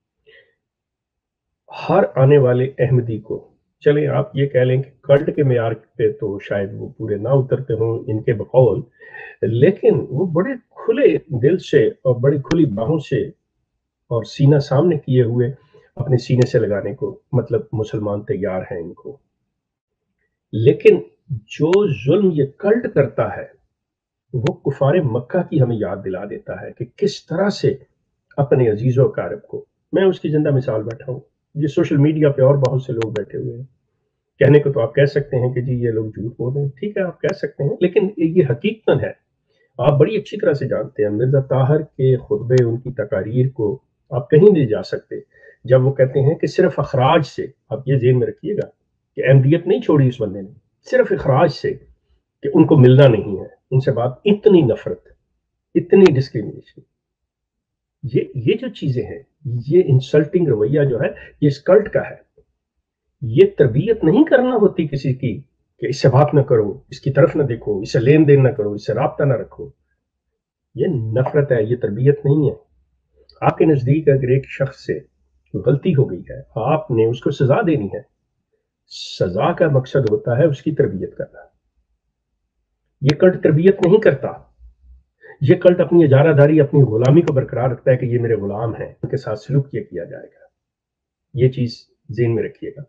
ہر آنے والے احمدی کو، چلیں آپ یہ کہہ لیں کہ کلٹ کے معیار پہ تو شاید وہ پورے نہ اترتے ہوں ان کے بقول، لیکن وہ بڑے کھلے دل سے اور بڑی کھلی باہوں سے اور سینہ سامنے کیے ہوئے اپنے سینے سے لگانے کو مطلب مسلمان تیار ہیں ان کو. لیکن جو ظلم یہ کلٹ کرتا ہے وہ کفار مکہ کی ہمیں یاد دلا دیتا ہے کہ کس طرح سے اپنے عزیز و اقارب کو، میں اس کی زندہ مثال بیٹھا ہوں، یہ سوشل میڈیا پہ اور بہت سے لوگ بیٹھے ہوئے ہیں. کہنے کو تو آپ کہہ سکتے ہیں کہ جی یہ لوگ جھوٹ بول رہے ہیں، ٹھیک ہے آپ کہہ سکتے ہیں، لیکن یہ حقیقتاً ہے. آپ بڑی اچھی طرح سے جانتے ہیں مرزا طاہر کے خطبے، ان کی تقاریر کو آپ کہیں نہیں جا سکتے جب وہ کہتے ہیں کہ صرف اخراج سے، آپ یہ ذہن میں رکھیے گا کہ احمدیت نہیں چھوڑی اس بندے نے، صرف اخراج سے کہ ان کو ملنا نہیں ہے، ان سے بات، اتنی نفرت، اتنی ڈسکریمنیشن، یہ جو چیزیں ہیں، یہ انسلٹنگ رویہ جو ہے یہ اس کلٹ کا ہے. یہ تربیت نہیں کرنا ہوتی کسی کی کہ اس سے بات نہ کرو، اس کی طرف نہ دیکھو، اس سے لین دین نہ کرو، اس سے رابطہ نہ رکھو. یہ نفرت ہے، یہ تربیت نہیں ہے. آپ کے نزدیک اگر ایک شخص سے غلطی ہو گئی ہے، آپ نے اس کو سزا دینی ہے. سزا کا مقصد ہوتا ہے اس کی تربیت کرنا. یہ کلٹ تربیت نہیں کرتا. یہ کلٹ اپنی اجارہ داری، اپنی غلامی کو برقرار رکھتا ہے کہ یہ میرے غلام ہیں، ان کے ساتھ سلوک کیا جائے گا. یہ چیز ذہن میں رکھیے گا.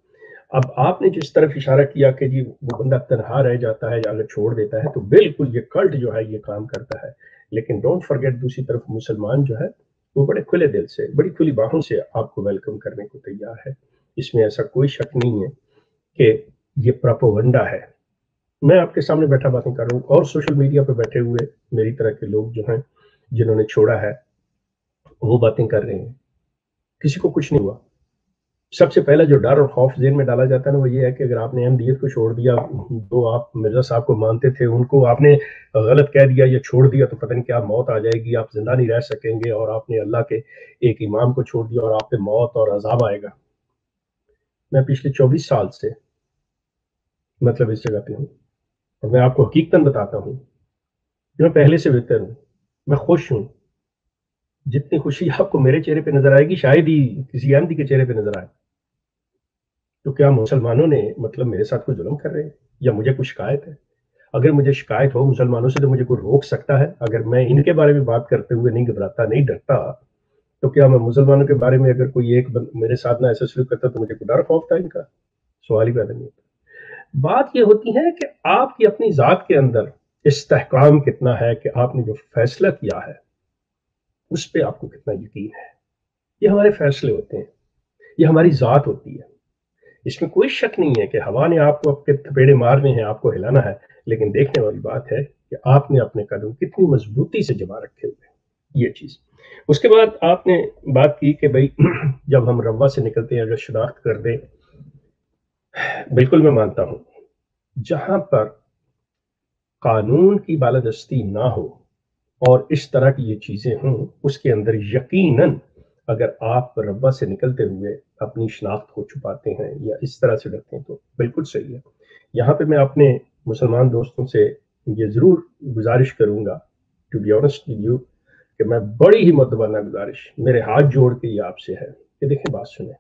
اب آپ نے جس طرف اشارہ کیا کہ جی وہ بندہ تنہا رہ جاتا ہے یا اگر چھوڑ دیتا ہے، تو بالکل یہ کلٹ جو ہے یہ کام کرتا ہے، لیکن ڈونٹ فرگیٹ دوسری طرف مسلمان جو ہے وہ بڑے کھلے دل سے، بڑی کھلی باہوں سے آپ کو ویلکم کرنے کو تیار ہے. اس میں ایسا کوئی شک نہیں ہے کہ یہ پروپیگنڈا ہے. میں آپ کے سامنے بیٹھا باتیں کر رہا ہوں، اور سوشل میڈیا پہ بیٹھے ہوئے میری طرح کے لوگ جو ہیں جنہوں نے چھوڑا ہے وہ باتیں کر رہے ہیں، کسی کو کچھ نہیں ہوا. سب سے پہلا جو ڈر اور خوف ذہن میں ڈالا جاتا ہے نا وہ یہ ہے کہ اگر آپ نے احمدیت کو چھوڑ دیا، جو آپ مرزا صاحب کو مانتے تھے ان کو آپ نے غلط کہہ دیا یا چھوڑ دیا تو پتہ نہیں کیا موت آ جائے گی، آپ زندہ نہیں رہ سکیں گے، اور آپ نے اللہ کے ایک امام کو چھوڑ دیا اور آپ پہ موت اور عذاب آئے گا. میں پچھلے 24 سال سے مطلب اس جگہ پہ ہوں، اور میں آپ کو حقیقتاً بتاتا ہوں کہ میں پہلے سے بہتر ہوں، میں خوش ہوں. جتنی خوشی آپ کو میرے چہرے پہ نظر آئے گی شاید ہی کسی احمدی کے چہرے پہ نظر آئے. تو کیا مسلمانوں نے مطلب میرے ساتھ کوئی ظلم کر رہے ہیں یا مجھے کوئی شکایت ہے؟ اگر مجھے شکایت ہو مسلمانوں سے تو مجھے کوئی روک سکتا ہے؟ اگر میں ان کے بارے میں بات کرتے ہوئے نہیں گھبراتا، نہیں ڈرتا، تو کیا میں مسلمانوں کے بارے میں اگر کوئی ایک میرے ساتھ نہ ایسا سلوک کرتا تو مجھے کوئی ڈر خوف تھا؟ ان کا سوال ہی پیدا نہیں ہوتا. بات یہ ہوتی ہے کہ آپ کی اپنی ذات کے اندر استحکام کتنا ہے کہ آپ نے جو فیصلہ کیا ہے اس پہ آپ کو کتنا یقین ہے. یہ ہمارے فیصلے ہوتے ہیں، یہ ہماری ذات ہوتی ہے. اس میں کوئی شک نہیں ہے کہ ہوا نے آپ کو اپنے تھپیڑے مارنے ہیں، آپ کو ہلانا ہے، لیکن دیکھنے والی بات ہے کہ آپ نے اپنے قدم کتنی مضبوطی سے جما رکھے ہوئے ہیں. یہ چیز. اس کے بعد آپ نے بات کی کہ بھائی جب ہم روا سے نکلتے ہیں اگر شناخت کر دیں، بالکل میں مانتا ہوں جہاں پر قانون کی بالادستی نہ ہو اور اس طرح کی یہ چیزیں ہوں، اس کے اندر یقیناً اگر آپ ربا سے نکلتے ہوئے اپنی شناخت کو چھپاتے ہیں یا اس طرح سے ڈرتے ہیں تو بالکل صحیح ہے. یہاں پہ میں اپنے مسلمان دوستوں سے یہ ضرور گزارش کروں گا to be honest with you کہ میں بڑی ہی مدبانہ گزارش میرے ہاتھ جوڑ کے یہ آپ سے ہے کہ دیکھیں بات سنیں،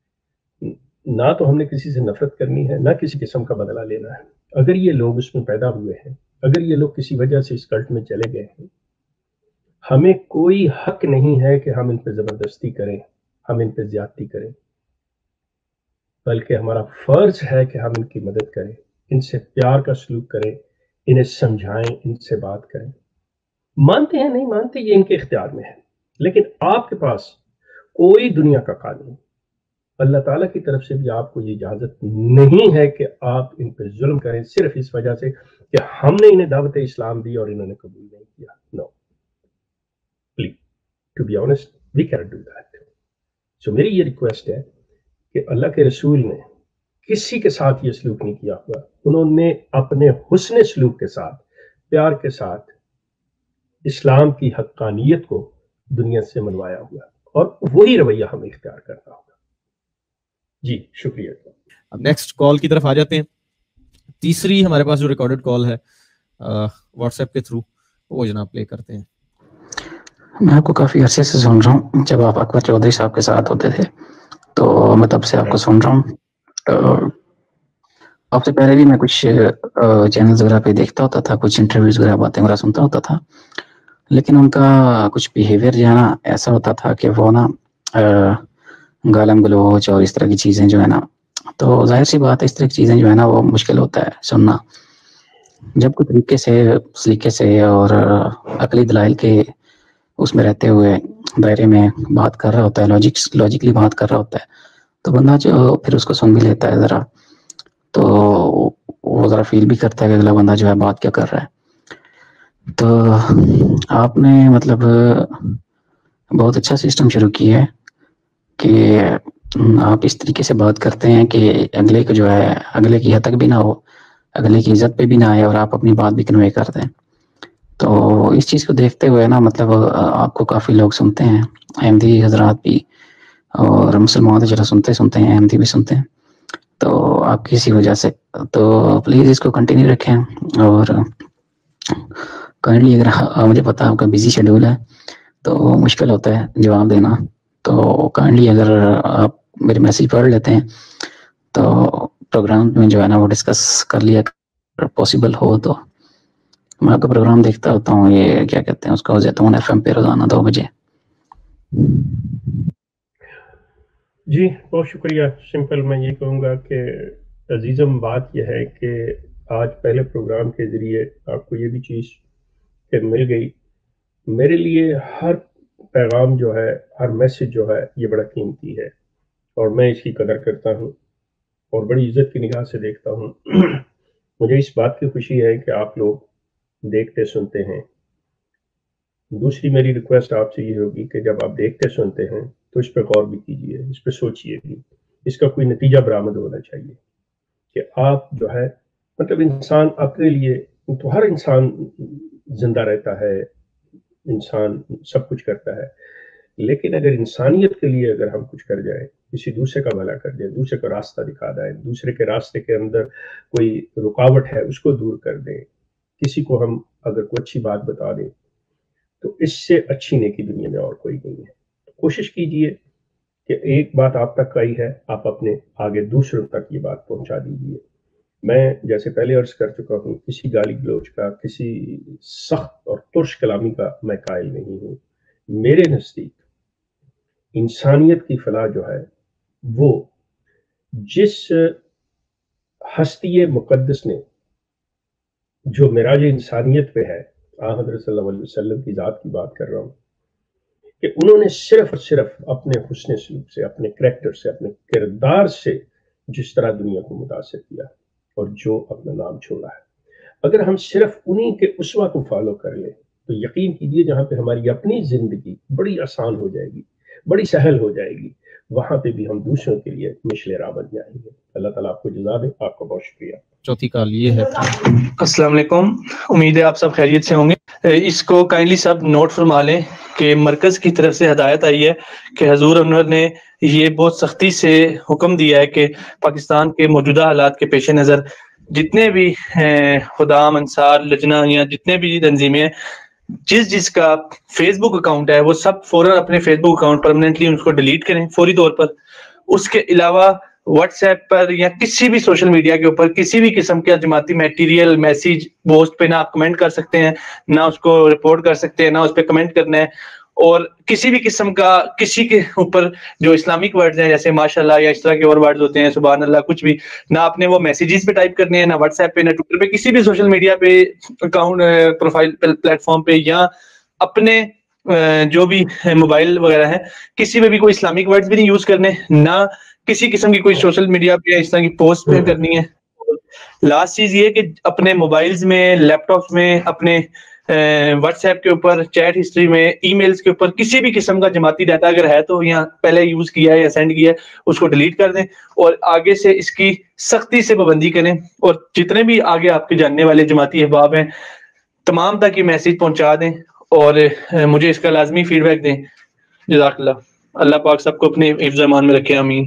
نہ تو ہم نے کسی سے نفرت کرنی ہے، نہ کسی قسم کا بدلہ لینا ہے. اگر یہ لوگ اس میں پیدا ہوئے ہیں، اگر یہ لوگ کسی وجہ سے اس کلٹ میں چلے گئے ہیں، ہمیں کوئی حق نہیں ہے کہ ہم ان پہ زبردستی کریں، ہم ان پہ زیادتی کریں، بلکہ ہمارا فرض ہے کہ ہم ان کی مدد کریں، ان سے پیار کا سلوک کریں، انہیں سمجھائیں، ان سے بات کریں. مانتے ہیں نہیں مانتے یہ ان کے اختیار میں ہے، لیکن آپ کے پاس کوئی دنیا کا قانون، اللہ تعالیٰ کی طرف سے بھی آپ کو یہ اجازت نہیں ہے کہ آپ ان پہ ظلم کریں صرف اس وجہ سے کہ ہم نے انہیں دعوت اسلام دی اور انہوں نے قبول نہیں کیا. No please to be honest we can't do that. So میری یہ ریکویسٹ ہے کہ اللہ کے رسول نے کسی کے ساتھ یہ سلوک نہیں کیا ہوا، انہوں نے اپنے حسن سلوک کے ساتھ، پیار کے ساتھ اسلام کی حقانیت کو دنیا سے منوایا ہوا، اور وہی رویہ ہمیں اختیار کرنا ہوگا. جی شکریہ. اب نیکسٹ کال کی طرف آ جاتے ہیں. تیسری ہمارے پاس جو ریکارڈڈ کال ہے واٹس ایپ کے تھرو، وہ جناب پلے کرتے ہیں. میں آپ کو کافی عرصے سے سن رہا ہوں، جب آپ اکبر چودھری صاحب کے ساتھ ہوتے تھے تو میں تب سے آپ کو سن رہا ہوں. آپ سے پہلے بھی میں کچھ چینلز وغیرہ پہ دیکھتا ہوتا تھا، کچھ انٹرویوز وغیرہ باتیں وغیرہ سنتا ہوتا تھا، لیکن ان کا کچھ بیہیویئر جو ہے نا ایسا ہوتا تھا کہ وہ نا گالم گلوچ اور اس طرح کی چیزیں جو ہے نا، تو ظاہر سی بات ہے اس طرح کی چیزیں جو ہے نا وہ مشکل ہوتا ہے سننا. جب کوئی طریقے سے سلیقے سے اور عقلی دلائل کے اس میں رہتے ہوئے دائرے میں بات کر رہا ہوتا ہے، لاجکلی بات کر رہا ہوتا ہے، تو بندہ جو پھر اس کو سن بھی لیتا ہے ذرا، تو وہ ذرا فیل بھی کرتا ہے کہ اگلا بندہ جو ہے بات کیا کر رہا ہے. تو آپ نے مطلب بہت اچھا سسٹم شروع کیا ہے کہ آپ اس طریقے سے بات کرتے ہیں کہ اگلے کو جو ہے اگلے کی حد تک بھی نہ ہو، اگلے کی عزت پہ بھی نہ آئے، اور آپ اپنی بات بھی کنوے کر دیں. تو اس چیز کو دیکھتے ہوئے نا مطلب آپ کو کافی لوگ سنتے ہیں، احمدی حضرات بھی اور مسلمان تو چلو سنتے ہیں، احمدی بھی سنتے ہیں، تو آپ کی اسی وجہ سے تو پلیز اس کو کنٹینیو رکھیں. اور کائنڈلی اگر مجھے پتا آپ کا بزی شیڈول ہے تو مشکل ہوتا ہے جواب دینا، تو کائنڈلی اگر آپ میرے میسیج پڑھ لیتے ہیں تو پروگرام میں جو ہے نا وہ ڈسکس کر لیا پاسبل ہو تو. میں آپ کا پروگرام دیکھتا ہوتا ہوں، یہ کیا کہتے ہیں اس کا، زیتون FM پہ روزانہ 2 بجے. جی بہت شکریہ. سمپل میں یہ کہوں گا کہ عزیزم بات یہ ہے کہ آج پہلے پروگرام کے ذریعے آپ کو یہ بھی چیز کہ مل گئی. میرے لیے ہر پیغام جو ہے، ہر میسج جو ہے، یہ بڑا قیمتی ہے اور میں اس کی قدر کرتا ہوں اور بڑی عزت کی نگاہ سے دیکھتا ہوں. مجھے اس بات کی خوشی ہے کہ آپ لوگ دیکھتے سنتے ہیں. دوسری میری ریکویسٹ آپ سے یہ ہوگی کہ جب آپ دیکھتے سنتے ہیں تو اس پہ غور بھی کیجیے، اس پہ سوچیے بھی. اس کا کوئی نتیجہ برآمد ہونا چاہیے کہ آپ جو ہے مطلب انسان اپنے لیے، تو ہر انسان زندہ رہتا ہے، انسان سب کچھ کرتا ہے، لیکن اگر انسانیت کے لیے اگر ہم کچھ کر جائیں، کسی دوسرے کا بھلا کر دیں، دوسرے کا راستہ دکھا دیں، دوسرے کے راستے کے اندر کوئی رکاوٹ ہے اس کو دور کر دیں، کسی کو ہم اگر کوئی اچھی بات بتا دیں، تو اس سے اچھی نیکی دنیا میں اور کوئی نہیں ہے. کوشش کیجئے کہ ایک بات آپ تک آئی ہے، آپ اپنے آگے دوسروں تک یہ بات پہنچا دیجئے. میں جیسے پہلے عرض کر چکا ہوں، کسی گالی گلوچ کا، کسی سخت اور ترش کلامی کا میں قائل نہیں ہوں. میرے نزدیک انسانیت کی فلاح جو ہے وہ جس ہستی مقدس نے جو معراج انسانیت پہ ہے، حضرت صلی اللہ علیہ وسلم کی ذات کی بات کر رہا ہوں، کہ انہوں نے صرف اور صرف اپنے حسن سلوک سے، اپنے کریکٹر سے، اپنے کردار سے جس طرح دنیا کو متاثر کیا اور جو اپنا نام چھوڑا ہے، اگر ہم صرف انہی کے اسوہ کو فالو کر لیں تو یقین کیجئے جہاں پہ ہماری اپنی زندگی بڑی آسان ہو جائے گی، بڑی سہل ہو جائے گی، وہاں پہ بھی ہم دوسروں کے لیے مشل راہ بن جائیں گے. اللہ تعالیٰ آپ کو جزا دے. آپ کا بہت شکریہ. چوتھی کال یہ ہے. السلام علیکم، امید ہے آپ سب خیریت سے ہوں گے. اس کو کائنڈلی سب نوٹ فرما لیں کہ مرکز کی طرف سے ہدایت آئی ہے کہ حضور انور نے یہ بہت سختی سے حکم دیا ہے کہ پاکستان کے موجودہ حالات کے پیش نظر جتنے بھی خدام، انصار، لجنہ یا جتنے بھی تنظیمیں ہیں، جس کا فیس بک اکاؤنٹ ہے وہ سب فوراً اپنے فیس بک اکاؤنٹ پرماننٹلی اس کو ڈیلیٹ کریں فوری طور پر. اس کے علاوہ واٹس ایپ پر یا کسی بھی سوشل میڈیا کے اوپر کسی بھی قسم کا جماعتی میٹیریل، میسیج، پوسٹ پہ نہ آپ کمنٹ کر سکتے ہیں، نہ اس کو رپورٹ کر سکتے ہیں، نہ اس پہ کمنٹ کرنا ہے. اور کسی بھی قسم کا کسی کے اوپر جو اسلامک ورڈز ہیں جیسے ماشاءاللہ یا اس طرح کے اور ورڈز ہوتے ہیں، سبحان اللہ، کچھ بھی نہ آپ نے وہ میسیجز پہ ٹائپ کرنے ہیں، نہ واٹس ایپ پہ، نہ ٹویٹر پہ، کسی بھی سوشل میڈیا پہ اکاؤنٹ، پروفائل پلیٹ فارم پہ یا اپنے جو بھی موبائل وغیرہ ہیں کسی میں بھی کوئی اسلامک ورڈز بھی نہیں یوز کرنے، نہ کسی قسم کی کوئی سوشل میڈیا پہ اس طرح کی پوسٹ پہ کرنی ہے. لاسٹ چیز یہ کہ اپنے موبائلز میں، لیپ ٹاپس میں، اپنے واٹس ایپ کے اوپر، چیٹ ہسٹری میں، ای میلز کے اوپر کسی بھی قسم کا جماعتی ڈیٹا اگر ہے تو یا پہلے یوز کیا ہے یا سینڈ کیا ہے اس کو ڈیلیٹ کر دیں اور آگے سے اس کی سختی سے پابندی کریں. اور جتنے بھی آگے آپ کے جاننے والے جماعتی احباب ہیں تمام تک یہ میسج پہنچا دیں اور مجھے اس کا لازمی فیڈ بیک دیں. جزاک اللہ. اللہ پاک سب کو اپنے حفظ امان میں رکھے. آمین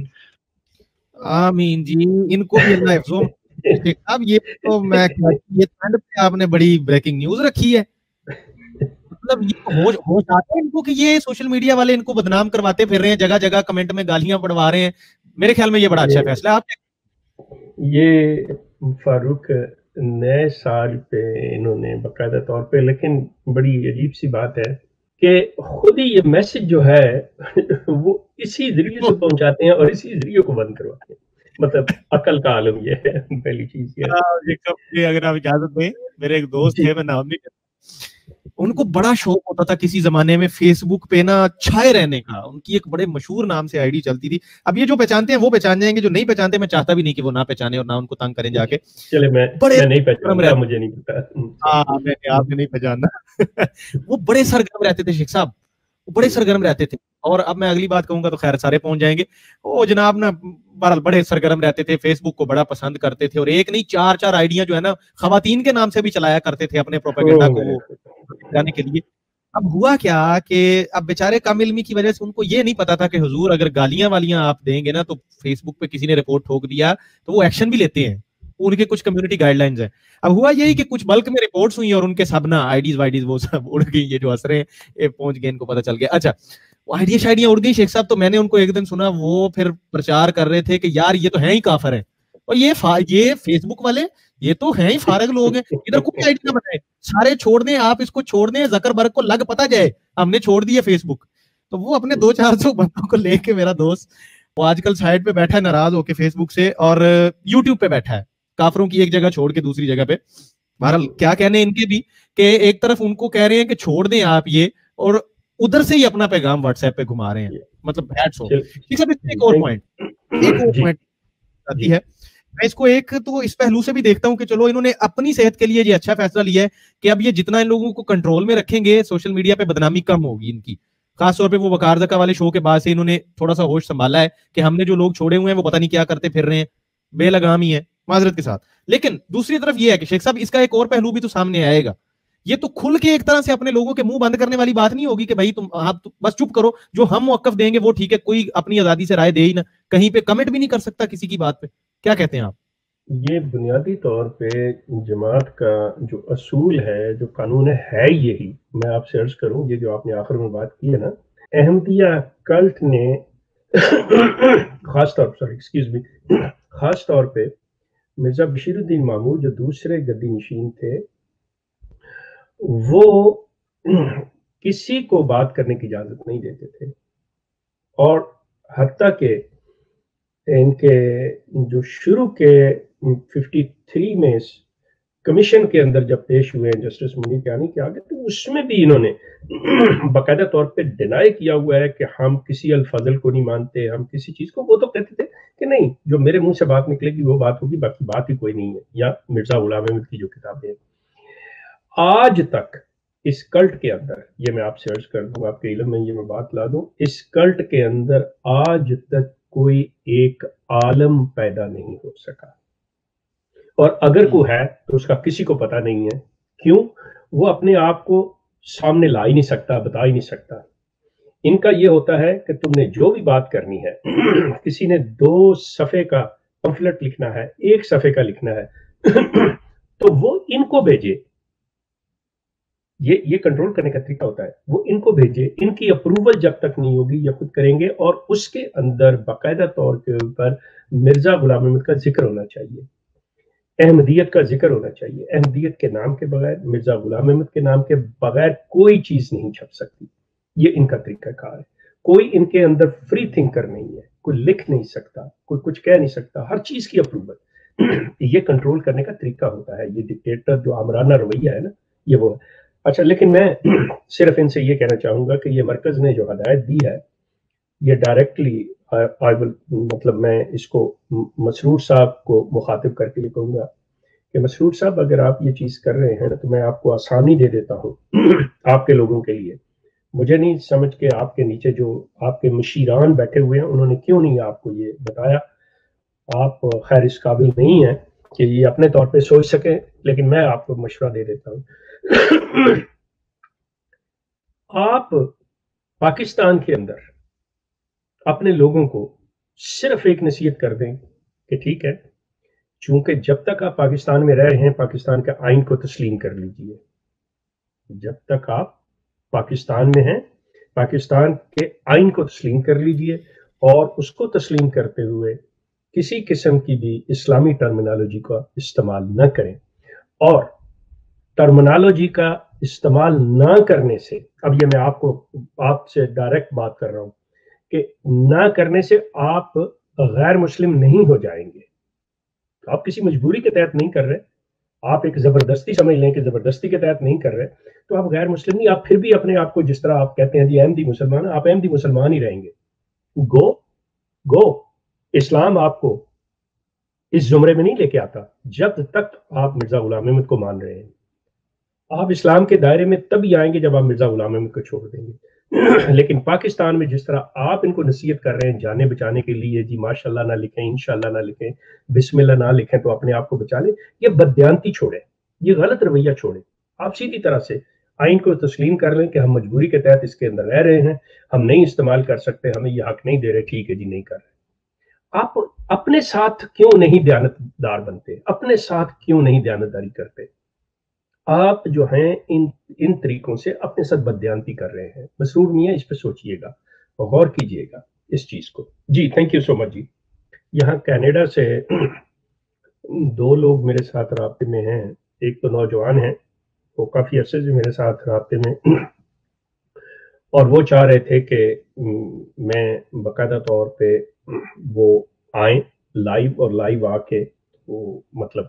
آمین. جی ان کو بھی اللہ حفظ اب یہ تو میں یہ ٹرینڈ پہ آپ نے بڑی بریکنگ نیوز رکھی ہے. مطلب یہ ہو جاتا ہے ان کو کہ یہ سوشل میڈیا والے ان کو بدنام کرواتے پھر رہے ہیں، جگہ جگہ کمنٹ میں گالیاں پڑوا رہے ہیں. میرے خیال میں یہ بڑا اچھا فیصلہ ہے. آپ یہ فاروق نئے سال پہ انہوں نے باقاعدہ طور پہ، لیکن بڑی عجیب سی بات ہے کہ خود ہی یہ میسج جو ہے وہ اسی ذریعے سے پہنچاتے ہیں اور اسی ذریعے کو بند کرواتے ہیں. مطلب عقل کا عالم یہ ہے. پہلی چیز یہ اگر آپ اجازت دیں، میرے ایک دوست تھے، میں نام نہیں کرتا، ان کو بڑا شوق ہوتا تھا کسی زمانے میں فیس بک پہ نا چھائے رہنے کا. ان کی ایک بڑے مشہور نام سے آئی ڈی چلتی تھی. اب یہ جو پہچانتے ہیں وہ پہچان جائیں گے، جو نہیں پہچانتے میں چاہتا بھی نہیں کہ وہ نہ پہچانے اور نہ ان کو تنگ کریں جا کے. چلے میں نہیں پہچانتا، مجھے نہیں پتا. آپ نے نہیں پہچاننا. وہ بڑے سرگرم رہتے تھے شیخ صاحب، وہ بڑے سرگرم رہتے تھے. اور اب میں اگلی بات کہوں گا تو خیر سارے پہنچ جائیں گے. وہ جناب نا بہرحال بڑے سرگرم رہتے تھے، فیس بک کو بڑا پسند کرتے تھے اور ایک نہیں چار آئیڈیاں جو ہے نا خواتین کے نام سے بھی چلایا کرتے تھے اپنے پروپیگنڈا کو جانے کے لیے. اب ہوا کیا کہ اب بیچارے کم علمی کی وجہ سے ان کو یہ نہیں پتا تھا کہ حضور اگر گالیاں والیاں آپ دیں گے نا تو فیس بک پہ کسی نے رپورٹ ٹھوک دیا تو وہ ایکشن بھی لیتے ہیں، ان کے کچھ کمیونٹی گائیڈ لائنز ہیں. اب ہوا یہی کہ کچھ بلک میں رپورٹس ہوئی اور ان کے سب نا آئیڈیز وائیڈیز وہ سب اڑ گئی. یہ جو اثریں پہنچ گئے ان کو پتہ چل گیا. اچھا آئیڈیا شائیڈیاں اڑ گئی شیخ صاحب. تو میں نے ان کو ایک دن سنا وہ پھر پرچار کر رہے تھے کہ یار یہ تو ہیں ہی کافر ہیں اور یہ فیس بک والے یہ تو ہیں ہی فارغ لوگ ہیں، ادھر کوئی آئیڈیا بتائے، سارے چھوڑ دیں، آپ اس کو چھوڑ دیں، زکربرگ کو لگ پتہ جائے ہم نے چھوڑ دیا فیس بک. تو وہ اپنے 200-400 بندوں کو لے کے میرا دوست وہ آج کل سائٹ پہ بیٹھا ہے ناراض ہو کے فیس بک سے, اور یوٹیوب پہ بیٹھا ہے کافروں کی ایک جگہ چھوڑ کے دوسری جگہ پہ. بہرحال کیا کہنے ان کے بھی کہ ایک طرف ان کو کہہ رہے ہیں کہ چھوڑ دیں آپ یہ, اور ادھر سے ہی اپنا پیغام واٹس ایپ پہ گھما رہے ہیں. مطلب ایک اور پوائنٹ آتی ہے, میں اس کو ایک تو اس پہلو سے بھی دیکھتا ہوں کہ چلو انہوں نے اپنی صحت کے لیے یہ اچھا فیصلہ لیا ہے کہ اب یہ جتنا ان لوگوں کو کنٹرول میں رکھیں گے سوشل میڈیا پہ بدنامی کم ہوگی ان کی. خاص طور پہ وہ وقار زکا والے شو کے بعد سے انہوں نے تھوڑا سا ہوش سنبھالا ہے کہ ہم نے جو لوگ چھوڑے ہوئے ہیں وہ پتہ نہیں کیا کرتے پھر رہے ہیں, بے لگام ہی ہے معذرت کے ساتھ. لیکن دوسری طرف یہ ہے کہ شیخ صاحب اس کا ایک اور پہلو بھی تو سامنے آئے گا. یہ تو کھل کے ایک طرح سے اپنے لوگوں کے منہ بند کرنے والی بات نہیں ہوگی کہ بھائی تم آپ بس چپ کرو, جو ہم موقف دیں گے وہ ٹھیک ہے, کوئی اپنی آزادی سے رائے دے ہی نہ, کہیں پہ کمنٹ بھی نہیں کر سکتا کسی کی بات پہ. کیا کہتے ہیں آپ؟ یہ بنیادی طور پہ جماعت کا جو اصول ہے, جو قانون ہے یہی. میں آپ سے عرض کروں, یہ جو آپ نے آخر میں بات کی ہے نا, احمدیہ کلٹ نے خاص طور پہ مرزا بشیر الدین مامون جو دوسرے گدی نشین تھے, وہ کسی کو بات کرنے کی اجازت نہیں دیتے تھے. اور حتیٰ کہ ان کے جو شروع کے 53 میں کمیشن کے اندر جب پیش ہوئے ہیں جسٹس منیر کیانی کے آگے, تو اس میں بھی انہوں نے باقاعدہ طور پہ ڈینائی کیا ہوا ہے کہ ہم کسی الفضل کو نہیں مانتے, ہم کسی چیز کو. وہ تو کہتے تھے کہ نہیں, جو میرے منہ سے بات نکلے گی وہ بات ہوگی, باقی بات ہی کوئی نہیں ہے. یا مرزا غلام احمد کی جو کتابیں آج تک اس کلٹ کے اندر, یہ میں آپ سے عرض کر دوں, آپ کے علم میں یہ میں بات لا دوں, اس کلٹ کے اندر آج تک کوئی ایک عالم پیدا نہیں ہو سکا, اور اگر کوئی ہے تو اس کا کسی کو پتہ نہیں ہے. کیوں؟ وہ اپنے آپ کو سامنے لا ہی نہیں سکتا, بتا ہی نہیں سکتا. ان کا یہ ہوتا ہے کہ تم نے جو بھی بات کرنی ہے, کسی نے 2 صفحے کا پمفلٹ لکھنا ہے, 1 صفحے کا لکھنا ہے, تو وہ ان کو بھیجے. یہ کنٹرول کرنے کا طریقہ ہوتا ہے. وہ ان کو بھیجے, ان کی اپروول جب تک نہیں ہوگی یہ خود کریں گے, اور اس کے اندر باقاعدہ طور کے اوپر مرزا غلام احمد کا ذکر ہونا چاہیے, احمدیت کا ذکر ہونا چاہیے. احمدیت کے نام کے بغیر, مرزا غلام احمد کے نام کے بغیر کوئی چیز نہیں چھپ سکتی. یہ ان کا طریقہ کار ہے. کوئی ان کے اندر فری تھنکر نہیں ہے, کوئی لکھ نہیں سکتا, کوئی کچھ کہہ نہیں سکتا, ہر چیز کی اپروول. یہ کنٹرول کرنے کا طریقہ ہوتا ہے. یہ ڈکٹیٹر جو آمرانہ رویہ ہے نا, یہ وہ ہے. اچھا, لیکن میں صرف ان سے یہ کہنا چاہوں گا کہ یہ مرکز نے جو ہدایت دی ہے, یہ ڈائریکٹلی مطلب میں اس کو مسرور صاحب کو مخاطب کر کے یہ کہوں گا کہ مسرور صاحب, اگر آپ یہ چیز کر رہے ہیں تو میں آپ کو آسانی دے دیتا ہوں آپ کے لوگوں کے لیے. مجھے نہیں سمجھ کے آپ کے نیچے جو آپ کے مشیران بیٹھے ہوئے ہیں, انہوں نے کیوں نہیں آپ کو یہ بتایا. آپ خیر اس قابل نہیں ہیں کہ یہ اپنے طور پہ سوچ سکیں, لیکن میں آپ کو مشورہ دے دیتا ہوں. آپ پاکستان کے اندر اپنے لوگوں کو صرف ایک نصیحت کر دیں کہ ٹھیک ہے, چونکہ جب تک آپ پاکستان میں رہ رہے ہیں پاکستان کے آئین کو تسلیم کر لیجئے. جب تک آپ پاکستان میں ہیں پاکستان کے آئین کو تسلیم کر لیجئے, اور اس کو تسلیم کرتے ہوئے کسی قسم کی بھی اسلامی ٹرمینالوجی کا استعمال نہ کریں. اور ٹرمینالوجی کا استعمال نہ کرنے سے, اب یہ میں آپ سے ڈائریکٹ بات کر رہا ہوں, کہ نہ کرنے سے آپ غیر مسلم نہیں ہو جائیں گے. آپ کسی مجبوری کے تحت نہیں کر رہے, آپ ایک زبردستی سمجھ لیں کہ زبردستی کے تحت نہیں کر رہے, تو آپ غیر مسلم نہیں. آپ پھر بھی اپنے آپ کو جس طرح آپ کہتے ہیں جی احمدی مسلمان, آپ احمدی مسلمان ہی رہیں گے. گو اسلام آپ کو اس زمرے میں نہیں لے کے آتا جب تک آپ مرزا غلام احمد کو مان رہے ہیں. آپ اسلام کے دائرے میں تبھی آئیں گے جب آپ مرزا غلام احمد کو چھوڑ دیں گے. لیکن پاکستان میں جس طرح آپ ان کو نصیحت کر رہے ہیں جانے بچانے کے لیے, جی ماشاءاللہ نہ لکھیں, انشاءاللہ نہ لکھیں, بسم اللہ نہ لکھیں تو اپنے آپ کو بچا لیں, یہ بددیانتی چھوڑیں, یہ غلط رویہ چھوڑیں. آپ سیدھی طرح سے آئین کو تسلیم کر لیں کہ ہم مجبوری کے تحت اس کے اندر رہ رہے ہیں, ہم نہیں استعمال کر سکتے, ہمیں یہ حق نہیں دے رہے, ٹھیک ہے جی نہیں کر رہے. آپ اپنے ساتھ کیوں نہیں دیانتدار بنتے, اپنے ساتھ کیوں نہیں دیانتداری کرتے؟ آپ جو ہیں ان طریقوں سے اپنے ساتھ بددیانتی کر رہے ہیں. مسرور میاں اس پہ سوچئے گا, غور کیجئے گا اس چیز کو. جی تھینک یو سو مچ. جی یہاں کینیڈا سے 2 لوگ میرے ساتھ رابطے میں ہیں. ایک تو نوجوان ہیں, وہ کافی عرصے سے میرے ساتھ رابطے میں, اور وہ چاہ رہے تھے کہ میں باقاعدہ طور پہ وہ آئیں لائیو اور لائیو آ کے وہ مطلب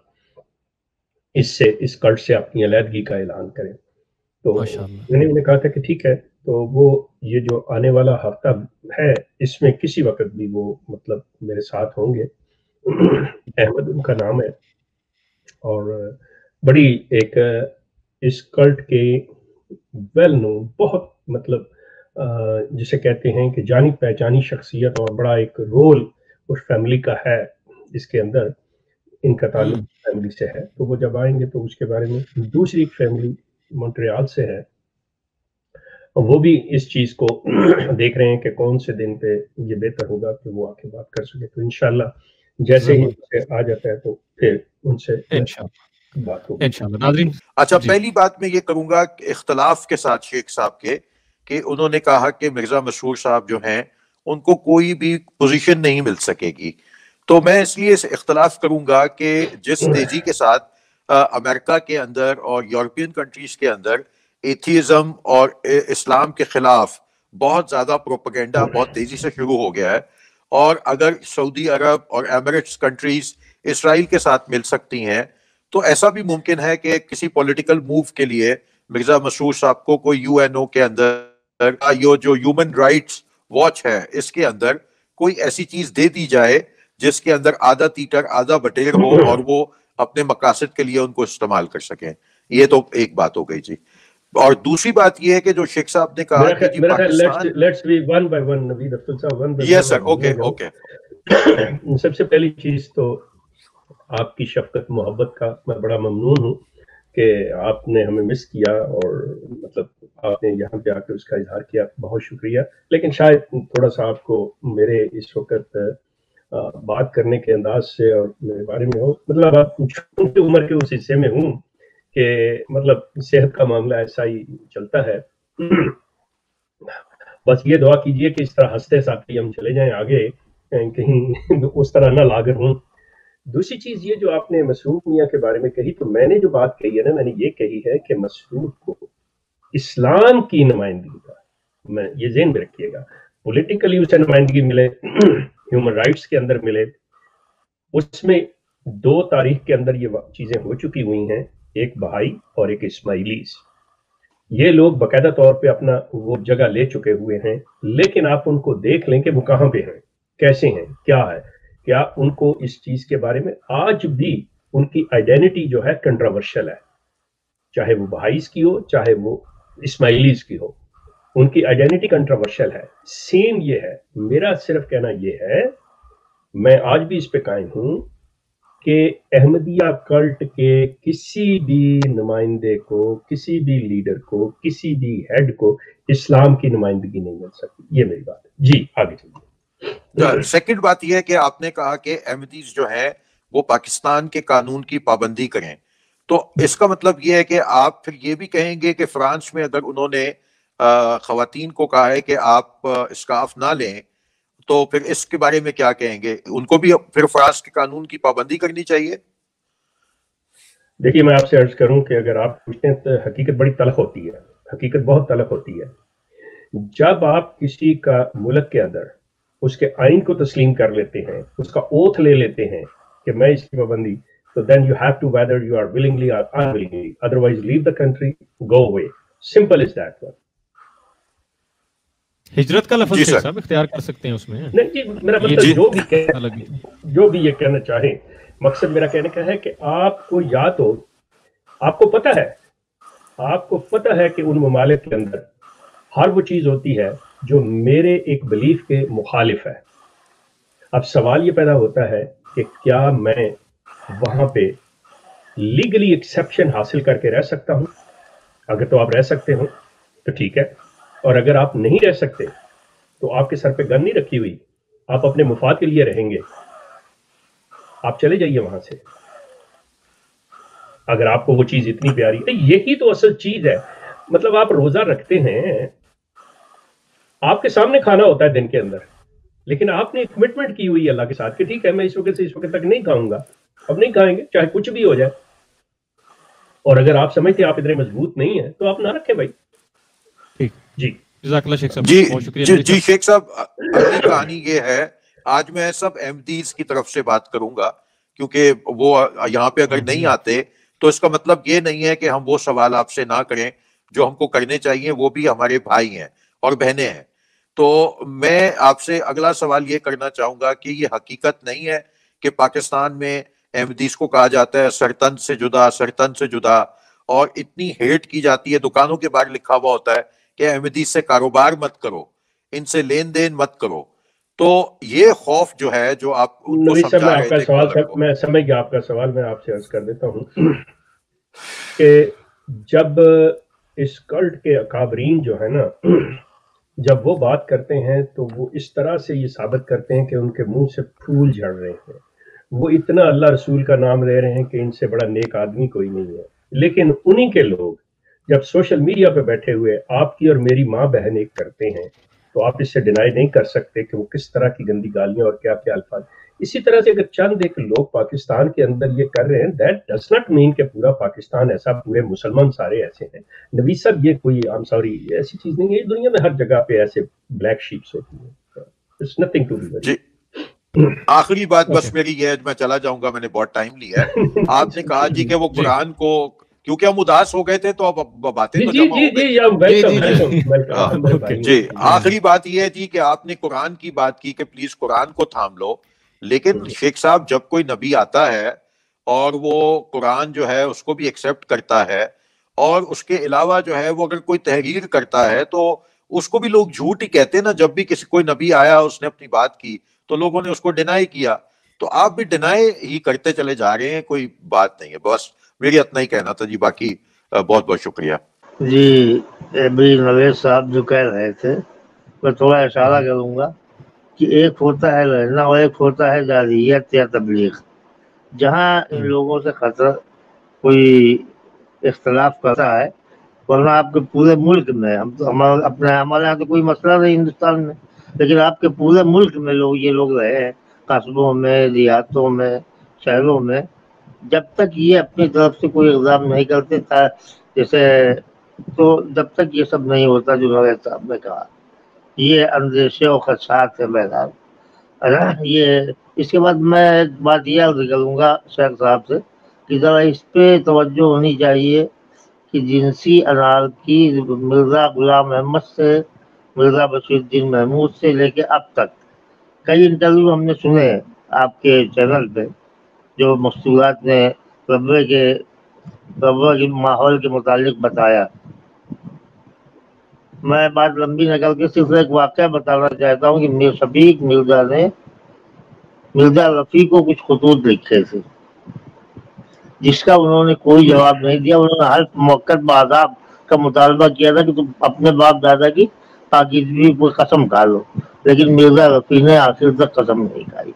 اس کلٹ سے اپنی علیحدگی کا اعلان کریں. تو میں نے انہیں کہا تھا کہ ٹھیک ہے، تو وہ یہ جو آنے والا ہفتہ ہے اس میں کسی وقت بھی وہ مطلب میرے ساتھ ہوں گے. احمد ان کا نام ہے، اور بڑی ایک اس کلٹ کے ویل نون بہت مطلب جسے کہتے ہیں کہ جانی پہچانی شخصیت، اور بڑا ایک رول اس فیملی کا ہے جس کے اندر ان کا تعلق فیملی سے ہے. تو وہ جب آئیں گے تو اس کے بارے میں دوسری ایک فیملی مونٹریال سے ہے، وہ بھی اس چیز کو دیکھ رہے ہیں کہ کون سے دن پہ یہ بہتر ہوگا کہ وہ آ کے بات کر سکے. تو انشاءاللہ جیسے ہی آ جاتا ہے تو پھر ان سے بات ہوگی انشاءاللہ. ناظرین، اچھا پہلی بات میں یہ کروں گا کہ اختلاف کے ساتھ شیخ صاحب کے کہ انہوں نے کہا کہ مرزا مسرور صاحب جو ہیں ان کو کوئی بھی پوزیشن نہیں مل سکے گی. تو میں اس لیے اختلاف کروں گا کہ جس تیزی کے ساتھ امریکہ کے اندر اور یورپین کنٹریز کے اندر ایتھیزم اور اسلام کے خلاف بہت زیادہ پروپیگنڈا بہت تیزی سے شروع ہو گیا ہے، اور اگر سعودی عرب اور ایمریٹس کنٹریز اسرائیل کے ساتھ مل سکتی ہیں تو ایسا بھی ممکن ہے کہ کسی پولیٹیکل موو کے لیے مرزا مسرور صاحب کو کوئی یو این او کے اندر یہ جو ہیومن رائٹس واچ ہے اس کے اندر کوئی ایسی چیز دے دی جائے جس کے اندر آدھا تیٹر آدھا بٹیر ہو اور وہ اپنے مقاصد کے لیے ان کو استعمال کر سکیں. یہ تو ایک بات ہو گئی جی. اور دوسری بات یہ ہے کہ جو شیخ صاحب نے کہا کہ جی Pakistan. Yes sir, okay okay. سب سے پہلی چیز تو آپ کی شفقت محبت کا میں بڑا ممنون ہوں کہ آپ نے ہمیں مس کیا اور مطلب آپ نے یہاں پہ آ کے اس کا اظہار کیا، بہت شکریہ. لیکن شاید تھوڑا سا آپ کو میرے اس وقت بات کرنے کے انداز سے اور میرے بارے میں ہو مطلب آپ چھوٹی عمر کے اس حصے میں ہوں کہ مطلب صحت کا معاملہ ایسا ہی چلتا ہے. بس یہ دعا کیجئے کہ اس طرح ہنستے ساتھ ہم چلے جائیں آگے، کہیں اس طرح نہ لاغر ہوں. دوسری چیز یہ جو آپ نے مسرور میاں کے بارے میں کہی، تو میں نے جو بات کہی ہے نا، میں نے یہ کہی ہے کہ مسرور کو اسلام کی نمائندگی کا، میں یہ ذہن میں رکھیے گا، پولیٹیکلی اسے نمائندگی ملے، ہیومن رائٹس کے اندر ملے، اس میں 2 تاریخ کے اندر یہ چیزیں ہو چکی ہوئی ہیں، ایک بہائی اور ایک اسماعیلیز. یہ لوگ باقاعدہ طور پہ اپنا وہ جگہ لے چکے ہوئے ہیں، لیکن آپ ان کو دیکھ لیں کہ وہ کہاں پہ ہیں، کیسے ہیں، کیا ہے. کیا ان کو اس چیز کے بارے میں آج بھی ان کی آئیڈینٹی جو ہے کنٹراورشل ہے، چاہے وہ بہائیز کی ہو چاہے وہ اسماعیلیز کی ہو، ان کی آئیڈینٹی کنٹراورشل ہے. سیم یہ ہے، میرا صرف کہنا یہ ہے، میں آج بھی اس پہ قائم ہوں کہ احمدیہ کلٹ کے کسی بھی نمائندے کو، کسی بھی لیڈر کو، کسی بھی ہیڈ کو اسلام کی نمائندگی نہیں مل سکتی. یہ میری بات ہے جی. آگے چلیے. سیکنڈ بات یہ ہے کہ آپ نے کہا کہ احمدیز جو ہیں وہ پاکستان کے قانون کی پابندی کریں، تو اس کا مطلب یہ ہے کہ آپ پھر یہ بھی کہیں گے کہ فرانس میں اگر انہوں نے خواتین کو کہا ہے کہ آپ اسکارف نہ لیں تو پھر اس کے بارے میں کیا کہیں گے؟ ان کو بھی پھر فرانس کے قانون کی پابندی کرنی چاہیے؟ دیکھیے میں آپ سے عرض کروں کہ اگر آپ پوچھتے ہیں تو حقیقت بڑی تلخ ہوتی ہے، حقیقت بہت تلخ ہوتی ہے. جب آپ کسی کا ملک کے اندر اس کے آئین کو تسلیم کر لیتے ہیں، اس کا اوتھ لے لیتے ہیں کہ میں اس کی پابندی، تو then you have to whether you are willingly or unwillingly, otherwise leave the country, go away. Simple as that one. ہجرت کا لفظ شیخ صاحب اختیار کر سکتے ہیں اس میں. نہیں جی، میرا مطلب جو بھی یہ کہنا چاہیں، مقصد میرا کہنے کا ہے کہ آپ کو یا تو آپ کو پتہ ہے کہ ان ممالک کے اندر ہر وہ چیز ہوتی ہے جو میرے ایک بلیف کے مخالف ہے. اب سوال یہ پیدا ہوتا ہے کہ کیا میں وہاں پہ لیگلی ایکسیپشن حاصل کر کے رہ سکتا ہوں؟ اگر تو آپ رہ سکتے ہو تو ٹھیک ہے، اور اگر آپ نہیں رہ سکتے تو آپ کے سر پہ گن نہیں رکھی ہوئی، آپ اپنے مفاد کے لیے رہیں گے، آپ چلے جائیے وہاں سے. اگر آپ کو وہ چیز اتنی پیاری ہے، یہی تو اصل چیز ہے. مطلب آپ روزہ رکھتے ہیں، آپ کے سامنے کھانا ہوتا ہے دن کے اندر، لیکن آپ نے کمٹمنٹ کی ہوئی ہے اللہ کے ساتھ کہ ٹھیک ہے میں اس وقت سے اس وقت تک نہیں کھاؤں گا، اب نہیں کھائیں گے چاہے کچھ بھی ہو جائے. اور اگر آپ سمجھتے ہیں آپ اتنے مضبوط نہیں ہیں تو آپ نہ رکھیں بھائی. ٹھیک جی، جزاک اللہ شیخ صاحب. جی شیخ صاحب، اگلی کہانی یہ ہے آج میں سب احمدیز کی طرف سے بات کروں گا، کیونکہ وہ یہاں پہ اگر نہیں آتے تو اس کا مطلب یہ نہیں ہے کہ ہم وہ سوال آپ سے نہ کریں جو ہم کو کرنے چاہیے، وہ بھی ہمارے بھائی ہیں اور بہنیں ہیں۔ تو میں آپ سے اگلا سوال یہ کرنا چاہوں گا کہ یہ حقیقت نہیں ہے کہ پاکستان میں احمدیز کو کہا جاتا ہے سرتن سے جدا، سرتن سے جدا، اور اتنی ہیٹ کی جاتی ہے، دکانوں کے باہر لکھا ہوا ہوتا ہے کہ احمدیز سے کاروبار مت کرو، ان سے لین دین مت کرو۔ تو یہ خوف جو ہے جو آپ ان کو نبی صاحب، میں سمجھا آپ رہے کا تھے سوال کالر کو، میں سمجھ گیا آپ کا سوال، میں آپ سے عرض کر دیتا ہوں کہ جب اس کلٹ کے اکابرین جو ہے نا، جب وہ بات کرتے ہیں تو وہ اس طرح سے یہ ثابت کرتے ہیں کہ ان کے منہ سے پھول جھڑ رہے ہیں، وہ اتنا اللہ رسول کا نام لے رہے ہیں کہ ان سے بڑا نیک آدمی کوئی نہیں ہے، لیکن انہی کے لوگ جب سوشل میڈیا پہ بیٹھے ہوئے آپ کی اور میری ماں بہن ایک کرتے ہیں تو آپ اس سے ڈینائی نہیں کر سکتے کہ وہ کس طرح کی گندی گالیاں اور کیا کیا الفاظ۔ اسی طرح سے اگر چند ایک لوگ پاکستان کے اندر یہ کر رہے ہیں، دیٹ ڈز ناٹ مین کہ پورا پاکستان ایسا، پورے مسلمان سارے ایسے ہیں۔ نبی صاحب یہ کوئی آم سوری ایسی چیز نہیں ہے، دنیا میں ہر جگہ پہ ایسے بلیک شیپس ہوتی ہیں، اٹس نتھنگ ٹو بی وری۔ جی آخری بات بس میری یہ ہے، میں چلا جاؤں گا، میں نے بہت ٹائم لیا ہے۔ آپ نے کہا جی کہ وہ قرآن کو، کیونکہ ہم اداس ہو گئے تھے تو اب باتیں جی تو جی جمع جی ہو جی گئی۔ یا ویلکم ویلکم ہاں ویلکم جی، آخری بات یہ تھی کہ آپ نے قرآن کی بات کی کہ پلیز قرآن کو تھام لو، لیکن شیخ صاحب جب کوئی نبی آتا ہے اور وہ قرآن جو ہے اس کو بھی ایکسیپٹ کرتا ہے، اور اس کے علاوہ جو ہے وہ اگر کوئی تحریر کرتا ہے تو اس کو بھی لوگ جھوٹ ہی کہتے ہیں نا۔ جب بھی کوئی نبی آیا اس نے اپنی بات کی تو لوگوں نے اس کو ڈینائی کیا، تو آپ بھی ڈینائی ہی کرتے چلے جا رہے ہیں، کوئی بات نہیں ہے۔ بس میری اتنا ہی کہنا تھا جی، باقی بہت بہت شکریہ۔ جی ابھی نوید صاحب جو کہہ رہے تھے میں تھوڑا اشارہ کروں گا کہ ایک ہوتا ہے لڑنا اور ایک ہوتا ہے جاریت یا تبلیغ۔ جہاں ان لوگوں سے خطرہ کوئی اختلاف کرتا ہے، ورنہ آپ کے پورے ملک میں، ہم تو ہمارے یہاں تو کوئی مسئلہ نہیں ہندوستان میں، لیکن آپ کے پورے ملک میں یہ لوگ رہے ہیں، قصبوں میں، دیہاتوں میں، شہروں میں، جب تک یہ اپنی طرف سے کوئی اقدام نہیں کرتے تھا جیسے، تو جب تک یہ سب نہیں ہوتا جو نوید صاحب نے کہا، یہ اندیشے اور خدشات ہے بہرحال۔ یہ اس کے بعد میں ایک بات یہ عرض کروں گا شیخ صاحب سے کہ ذرا اس پہ توجہ ہونی چاہیے کہ جنسی انارکی مرزا غلام احمد سے، مرزا بشیر الدین محمود سے لے کے اب تک کئی انٹرویو ہم نے سنے ہیں آپ کے چینل پہ، جو مستورات نے ربے کے ماحول کے متعلق بتایا۔ میں بات لمبی نہ کر کے صرف ایک واقعہ بتانا چاہتا ہوں کہ میر شفیق مرزا نے مرزا رفیع کو کچھ خطوط لکھے تھے جس کا انہوں نے کوئی جواب نہیں دیا۔ انہوں نے ہر موقع بآداب کا مطالبہ کیا تھا کہ تم اپنے باپ دادا کی پاکیزگی پر قسم کھا لو، لیکن مرزا رفیع نے آخر تک قسم نہیں کھائی۔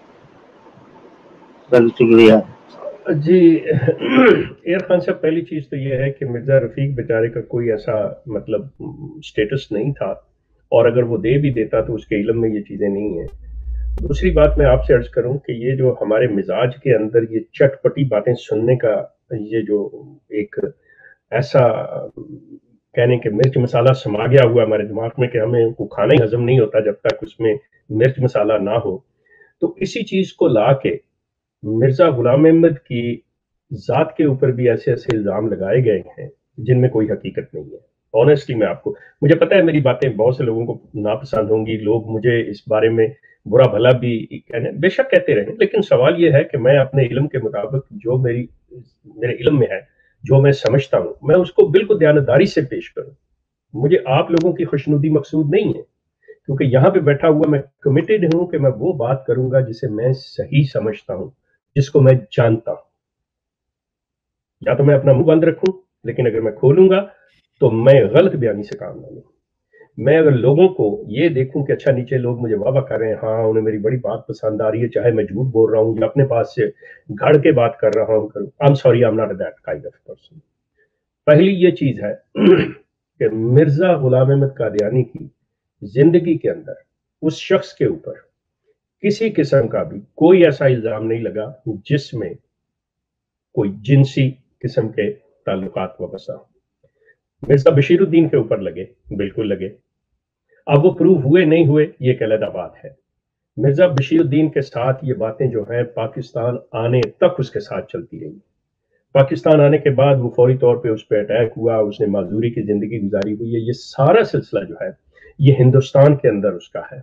شکریہ جی ایر خان صاحب، پہلی چیز تو یہ ہے کہ مرزا رفیق بیچارے کا کوئی ایسا مطلب سٹیٹس نہیں تھا، اور اگر وہ دے بھی دیتا تو اس کے علم میں یہ چیزیں نہیں ہیں۔ دوسری بات میں آپ سے عرض کروں کہ یہ جو ہمارے مزاج کے اندر یہ چٹ پٹی باتیں سننے کا یہ جو ایک ایسا کہنے کہ مرچ مسالہ سما گیا ہوا ہمارے دماغ میں کہ ہمیں کو کھانا ہی ہضم نہیں ہوتا جب تک اس میں مرچ مسالہ نہ ہو، تو اسی چیز کو لا کے مرزا غلام احمد کی ذات کے اوپر بھی ایسے ایسے الزام لگائے گئے ہیں جن میں کوئی حقیقت نہیں ہے۔ آنیسٹلی میں آپ کو، مجھے پتہ ہے میری باتیں بہت سے لوگوں کو ناپسند ہوں گی، لوگ مجھے اس بارے میں برا بھلا بھی بے شک کہتے رہیں، لیکن سوال یہ ہے کہ میں اپنے علم کے مطابق جو میرے علم میں ہے، جو میں سمجھتا ہوں، میں اس کو بالکل دیانتداری سے پیش کروں۔ مجھے آپ لوگوں کی خوشنودی مقصود نہیں ہے، کیونکہ یہاں پہ بیٹھا ہوا میں کمیٹڈ ہوں کہ میں وہ بات کروں گا جسے میں صحیح سمجھتا ہوں، جس کو میں جانتا ہوں۔ یا تو میں اپنا منہ بند رکھوں، لیکن اگر میں کھولوں گا تو میں غلط بیانی سے کام نہ لوں۔ میں اگر لوگوں کو یہ دیکھوں کہ اچھا نیچے لوگ مجھے واہ واہ کر رہے ہیں، ہاں انہیں میری بڑی بات پسند آ رہی ہے، چاہے میں جھوٹ بول رہا ہوں یا اپنے پاس سے گھڑ کے بات کر رہا ہوں، I'm sorry, I'm not that kind of person۔ پہلی یہ چیز ہے کہ مرزا غلام احمد قادیانی کی زندگی کے اندر اس شخص کے اوپر کسی قسم کا بھی کوئی ایسا الزام نہیں لگا جس میں کوئی جنسی قسم کے تعلقات وابستہ ہوں۔ مرزا بشیر الدین کے اوپر لگے، بالکل لگے، اب وہ پروف ہوئے نہیں ہوئے یہ ایک علیحدہ بات ہے، مرزا بشیر الدین کے ساتھ یہ باتیں جو ہیں پاکستان آنے تک اس کے ساتھ چلتی رہی. پاکستان آنے کے بعد وہ فوری طور پہ اس پہ اٹیک ہوا, اس نے معذوری کی زندگی گزاری ہوئی ہے. یہ سارا سلسلہ جو ہے یہ ہندوستان کے اندر اس کا ہے.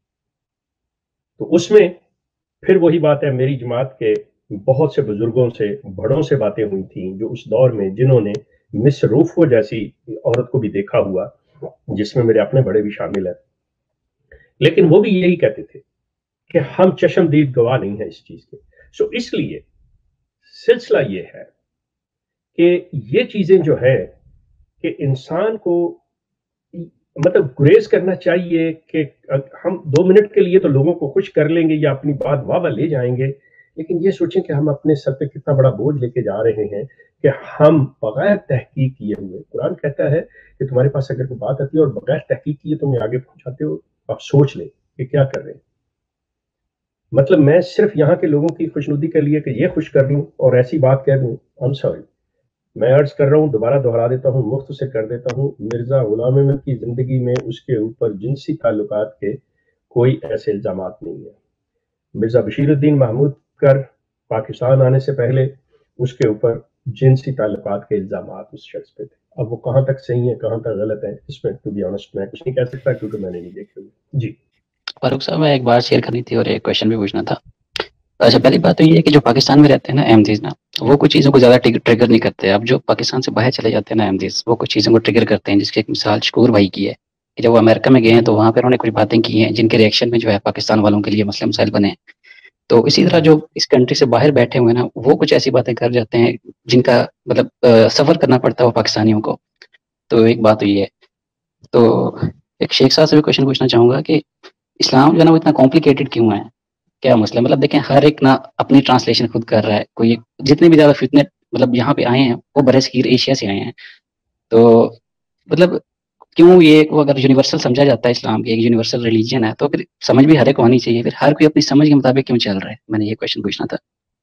تو اس میں پھر وہی بات ہے, میری جماعت کے بہت سے بزرگوں سے, بڑوں سے باتیں ہوئی تھیں جو اس دور میں, جنہوں نے مس روفو جیسی عورت کو بھی دیکھا ہوا, جس میں میرے اپنے بڑے بھی شامل ہیں, لیکن وہ بھی یہی کہتے تھے کہ ہم چشمدید گواہ نہیں ہیں اس چیز کے. سو اس لیے سلسلہ یہ ہے کہ یہ چیزیں جو ہے کہ انسان کو مطلب گریز کرنا چاہیے کہ ہم 2 منٹ کے لیے تو لوگوں کو خوش کر لیں گے یا اپنی بات واہ لے جائیں گے, لیکن یہ سوچیں کہ ہم اپنے سر پہ کتنا بڑا بوجھ لے کے جا رہے ہیں کہ ہم بغیر تحقیق کیے ہوئے, قرآن کہتا ہے کہ تمہارے پاس اگر کوئی بات آتی ہے اور بغیر تحقیق کیے تمہیں آگے پہنچاتے ہو, آپ سوچ لیں کہ کیا کر رہے ہیں. مطلب میں صرف یہاں کے لوگوں کی خوشنودی کے لیے کہ یہ خوش کر لوں اور ایسی بات کہہ دوں, I'm sorry. میں عرض کر رہا ہوں, دوبارہ دہرا دیتا ہوں, مختصر کر دیتا ہوں, مرزا غلام احمد کی زندگی میں اس کے اوپر جنسی تعلقات کے کوئی ایسے الزامات نہیں ہیں. مرزا بشیر الدین محمود کر پاکستان آنے سے پہلے اس کے اوپر جنسی تعلقات کے الزامات اس شخص پہ تھے. اب وہ کہاں تک صحیح ہیں کہاں تک غلط ہیں, اس میں ٹو بی آنسٹ میں کچھ نہیں کہہ سکتا کیونکہ میں نے نہیں دیکھے ہوئے. جی فاروق صاحب, میں ایک بات شیئر کرنی تھی اور ایک کویشچن بھی پوچھنا تھا. اچھا, پہلی بات تو یہ ہے کہ جو پاکستان میں رہتے ہیں نا احمدیز نا, وہ کچھ چیزوں کو زیادہ ٹریگر نہیں کرتے. اب جو پاکستان سے باہر چلے جاتے ہیں نا احمدیز, وہ کچھ چیزوں کو ٹریگر کرتے ہیں, جس کی ایک مثال شکور بھائی کی ہے کہ جب وہ امریکہ میں گئے ہیں تو وہاں پہ انہوں نے کچھ باتیں کی ہیں جن کے ریئیکشن میں جو ہے پاکستان والوں کے لیے مسئلہ مسائل بنے. تو اسی طرح جو اس کنٹری سے باہر بیٹھے ہوئے نا, وہ کچھ ایسی باتیں کر جاتے ہیں جن کا مطلب سفر کرنا پڑتا ہے وہ پاکستانیوں کو. تو ایک بات تو یہ ہے. تو ایک شیخ صاحب سے بھی کویشچن پوچھنا چاہوں گا کہ اسلام جو ہے نا وہ اتنا کمپلیکیٹڈ کیوں ہے, کیا مسئلہ؟ مطلب دیکھیں ہر ایک نا اپنی ٹرانسلیشن خود کر رہا ہے. کوئی جتنے بھی زیادہ فتنے مطلب یہاں پہ آئے ہیں وہ برصغیر ایشیا سے آئے ہیں. تو مطلب کیوں یہ کو اگر یونیورسل سمجھا جاتا ہے اسلام کی ایک یونیورسل ریلیجن ہے, تو پھر سمجھ بھی ہر ایک ہونی چاہیے, پھر ہر کوئی اپنی سمجھ کے مطابق کیوں چل رہا ہے؟ میں نے یہ کویشچن پوچھنا تھا.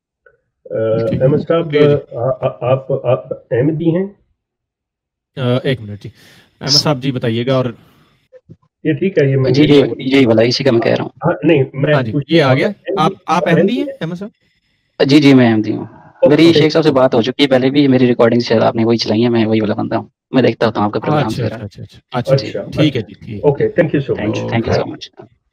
احمد صاحب, آپ احمدی ہیں؟ ایک منٹ جی, احمد صاحب جی بتائیے گا. اور یہ ٹھیک ہے, یہ جی یہی بلا اسی کا میں کہہ رہا ہوں. نہیں میں یہ آ گیا. آپ احمدی ہیں احمد صاحب؟ جی میں احمدی ہوں. میری شیخ صاحب سے بات ہو چکی ہے پہلے بھی, میری ریکارڈنگ سے آپ نے وہی چلائی ہیں, میں وہی والا بندہ ہوں, میں دیکھتا ہوتا ہوں آپ کا پروگرام. اچھا ٹھیک ہے جی, okay, thank you so much. Thank you so much.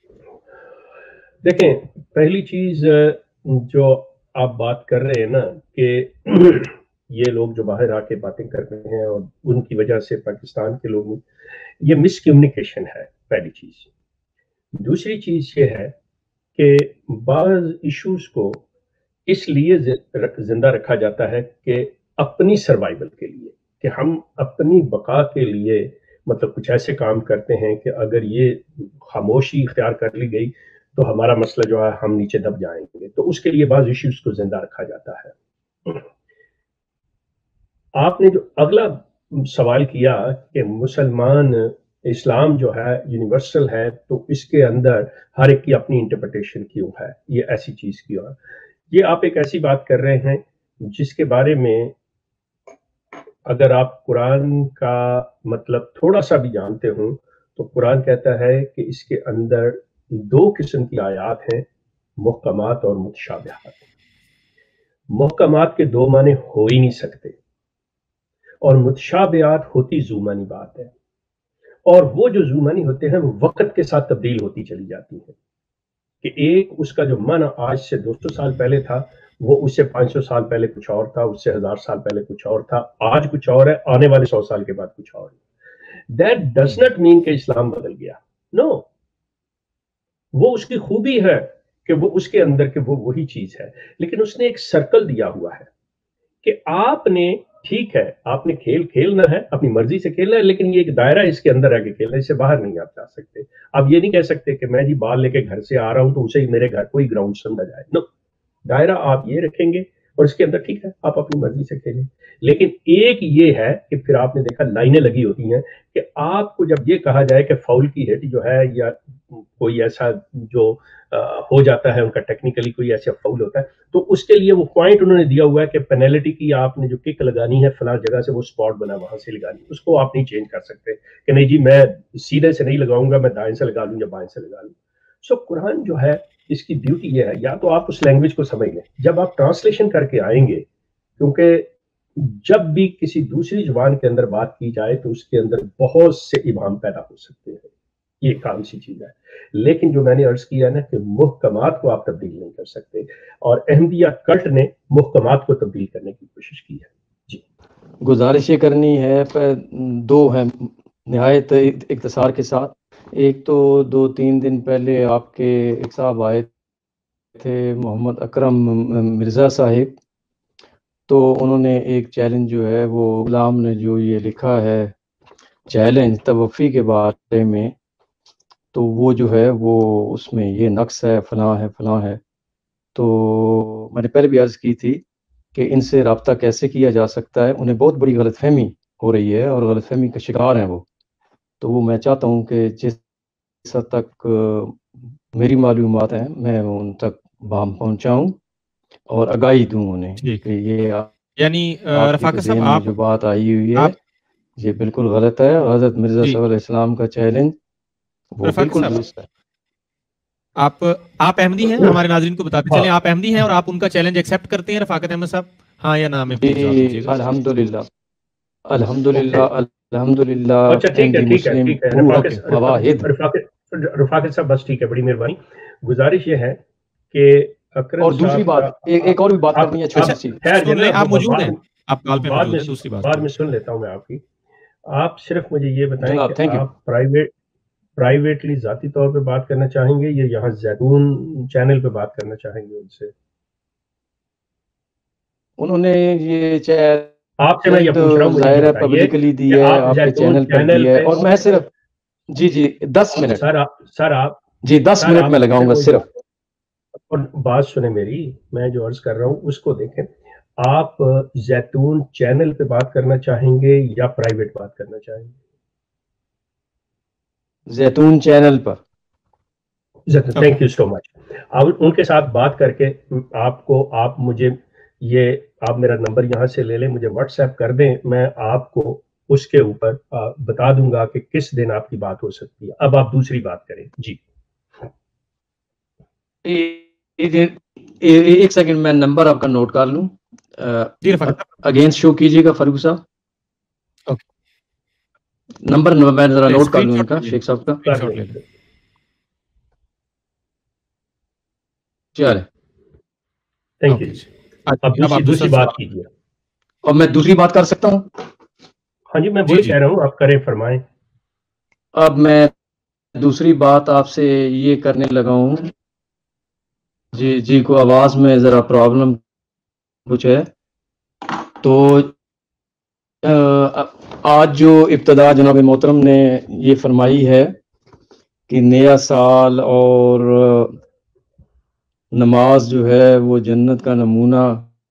دیکھیں, پہلی چیز جو آپ بات کر رہے ہیں نا کہ یہ لوگ جو باہر آ کے باتیں کر رہے ہیں اور ان کی وجہ سے پاکستان کے لوگوں, یہ مس کمیونیکیشن ہے پہلی چیز. دوسری چیز یہ ہے کہ بعض ایشوز کو اس لیے زندہ رکھا جاتا ہے کہ اپنی سروائیول کے لیے, کہ ہم اپنی بقا کے لیے مطلب کچھ ایسے کام کرتے ہیں کہ اگر یہ خاموشی اختیار کر لی گئی تو ہمارا مسئلہ جو ہے ہم نیچے دب جائیں گے. تو اس کے لیے بعض ایشوز کو زندہ رکھا جاتا ہے. آپ نے جو اگلا سوال کیا کہ مسلمان اسلام جو ہے یونیورسل ہے تو اس کے اندر ہر ایک کی اپنی انٹرپریٹیشن کیوں ہے, یہ ایسی چیز کیوں ہے, یہ آپ ایک ایسی بات کر رہے ہیں جس کے بارے میں اگر آپ قرآن کا مطلب تھوڑا سا بھی جانتے ہوں تو قرآن کہتا ہے کہ اس کے اندر 2 قسم کی آیات ہیں, محکمات اور متشابہات. محکمات کے 2 معنی ہو ہی نہیں سکتے, اور متشابہات ہوتی زومانی بات ہے, اور وہ جو زومانی ہوتے ہیں وہ وقت کے ساتھ تبدیل ہوتی چلی جاتی ہیں. کہ ایک اس کا جو معنی آج سے 200 سال پہلے تھا وہ اس سے 500 سال پہلے کچھ اور تھا, اس سے 1000 سال پہلے کچھ اور تھا, آج کچھ اور ہے, آنے والے 100 سال کے بعد کچھ اور ہے. That does not mean کہ اسلام بدل گیا. No, وہ اس کی خوبی ہے کہ وہ اس کے اندر کہ وہ وہی چیز ہے, لیکن اس نے ایک سرکل دیا ہوا ہے کہ آپ نے, ٹھیک ہے آپ نے کھیل کھیلنا ہے, اپنی مرضی سے کھیلنا ہے, لیکن یہ ایک دائرہ اس کے اندر ہے کہ کھیلنا, اس سے باہر نہیں آپ جا سکتے. آپ یہ نہیں کہہ سکتے کہ میں جی بال لے کے گھر سے آ رہا ہوں تو اسے ہی میرے گھر کو ہی گراؤنڈ سمجھا جائے. نو, دائرہ آپ یہ رکھیں گے اور اس کے اندر ٹھیک ہے آپ اپنی مرضی سے کھیلیں. لیکن ایک یہ ہے کہ پھر آپ نے دیکھا لائنیں لگی ہوتی ہیں کہ آپ کو جب یہ کہا جائے کہ فاؤل کی ہٹ جو ہے یا کوئی ایسا جو ہو جاتا ہے ان کا ٹیکنیکلی کوئی ایسا فاؤل ہوتا ہے تو اس کے لیے وہ پوائنٹ انہوں نے دیا ہوا ہے کہ پینلٹی کی آپ نے جو کک لگانی ہے فلاں جگہ سے وہ سپاٹ بنا وہاں سے لگانی, اس کو آپ نہیں چینج کر سکتے کہ نہیں جی میں سیدھے سے نہیں لگاؤں گا, میں دائیں سے لگا لوں یا بائیں سے لگا لوں. سو قرآن جو ہے اس کی بیوٹی یہ ہے، یا تو آپ اس لینگویج کو سمجھ لیں، جب آپ ٹرانسلیشن کر کے آئیں گے، کیونکہ جب بھی کسی دوسری زبان کے اندر بات کی جائے تو اس کے اندر بہت سے ابہام پیدا ہو سکتے ہیں، یہ کام سی چیز ہے، لیکن جو میں نے عرض کیا نا کہ محکمات کو آپ تبدیل نہیں کر سکتے، اور احمدیہ کلٹ نے محکمات کو تبدیل کرنے کی کوشش کی ہے۔ جی گزارش یہ کرنی ہے، دو ہیں نہایت اختصار کے ساتھ۔ ایک تو 2-3 دن پہلے آپ کے ایک صاحب آئے تھے محمد اکرم مرزا صاحب، تو انہوں نے ایک چیلنج جو ہے وہ غلام نے جو یہ لکھا ہے چیلنج توفی کے بارے میں، تو وہ جو ہے وہ اس میں یہ نقص ہے، فلاں ہے فلاں ہے۔ تو میں نے پہلے بھی عرض کی تھی کہ ان سے رابطہ کیسے کیا جا سکتا ہے، انہیں بہت بڑی غلط فہمی ہو رہی ہے اور غلط فہمی کا شکار ہیں وہ، تو وہ میں چاہتا ہوں کہ جس حد تک میری معلومات ہیں میں ان تک بام پہنچاؤں اور آگاہی دوں انہیں کہ یہ یعنی رفاقت صاحب آپ جو بات آئی ہوئی ہے یہ بالکل غلط ہے۔ حضرت مرزا صلی اللہ علیہ السلام کا چیلنج وہ بالکل درست ہے۔ آپ احمدی ہیں؟ ہمارے ناظرین کو بتاتے چلیں آپ احمدی ہیں اور آپ ان کا چیلنج ایکسیپٹ کرتے ہیں رفاقت احمد صاحب؟ ہاں یا نا میں الحمدللہ الحمدللہ الحمدللہ۔ اچھا ٹھیک ہے رفاقت صاحب، بس ٹھیک ہے، بڑی مہربانی۔ گزارش یہ ہے کہ اکرم اور دوسری بات ایک اور بھی بات کرنی ہے چھوٹی سی، آپ موجود ہیں، آپ کال پہ موجود ہیں، دوسری بات بعد میں سن لیتا ہوں میں آپ کی۔ آپ صرف مجھے یہ بتائیں کہ آپ پرائیویٹلی ذاتی طور پہ بات کرنا چاہیں گے یا یہاں زیتون چینل پہ بات کرنا چاہیں گے ان سے؟ انہوں نے یہ چیٹ آپ سے میں یہ پوچھ رہا ہوں، ظاہر ہے پبلکلی دی ہے، آپ کے چینل پر دی ہے، اور میں صرف جی 10 منٹ سر آپ جی 10 منٹ میں لگاؤں گا صرف۔ اور بات سنیں میری، میں جو عرض کر رہا ہوں اس کو دیکھیں، آپ زیتون چینل پہ بات کرنا چاہیں گے یا پرائیویٹ بات کرنا چاہیں گے؟ زیتون چینل پر۔ Thank you so much. ان کے ساتھ بات کر کے آپ مجھے آپ میرا نمبر یہاں سے لے لیں، مجھے واٹس ایپ کر دیں، میں آپ کو اس کے اوپر بتا دوں گا کہ کس دن آپ کی بات ہو سکتی ہے۔ اب آپ دوسری بات کریں۔ جی ایک سیکنڈ میں نمبر آپ کا نوٹ کر لوں، اگینسٹ شو کیجیے گا فاروق صاحب، نمبر میں ذرا نوٹ کر لوں ان کا، شیخ صاحب کا۔ چلے تھینک یو۔ اب دوسری بات کیجیے۔ اور میں دوسری بات کر سکتا ہوں؟ ہاں جی، میں وہی کہہ رہا ہوں، آپ کریں، فرمائیں۔ اب میں دوسری بات آپ سے یہ کرنے لگا ہوں، جی کو آواز میں ذرا پرابلم کچھ ہے، تو آج جو ابتدا جناب محترم نے یہ فرمائی ہے کہ نیا سال اور نماز جو ہے وہ جنت کا نمونہ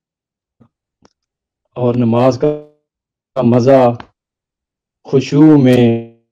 اور نماز کا مزہ خشوع میں،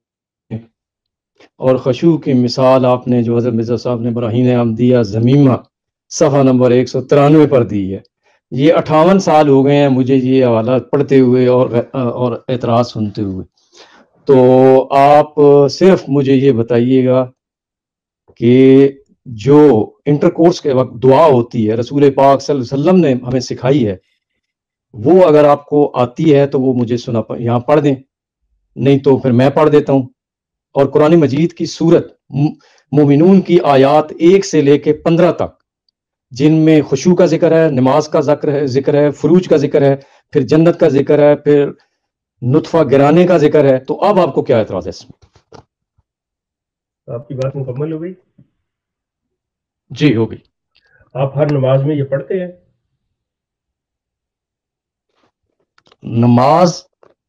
اور خشوع کی مثال آپ نے جو حضرت مرزا صاحب نے براہین احمدیہ ضمیمہ صفحہ نمبر 193 پر دی ہے۔ یہ 58 سال ہو گئے ہیں مجھے یہ حوالات پڑھتے ہوئے اور اعتراض سنتے ہوئے، تو آپ صرف مجھے یہ بتائیے گا کہ جو انٹرکورس کے وقت دعا ہوتی ہے رسول پاک صلی اللہ علیہ وسلم نے ہمیں سکھائی ہے، وہ اگر آپ کو آتی ہے تو وہ مجھے یہاں پڑھ دیں، نہیں تو پھر میں پڑھ دیتا ہوں۔ اور قرآن مجید کی سورت مومنون کی آیات 1 سے لے کے 15 تک، جن میں خشوع کا ذکر ہے، نماز کا ذکر ہے، فروج کا ذکر ہے، پھر جنت کا ذکر ہے، پھر نطفہ گرانے کا ذکر ہے، تو اب آپ کو کیا اعتراض ہے اس میں؟ آپ کی بات مکمل ہو گئی؟ جی ہو گئی۔ آپ ہر نماز میں یہ پڑھتے ہیں؟ نماز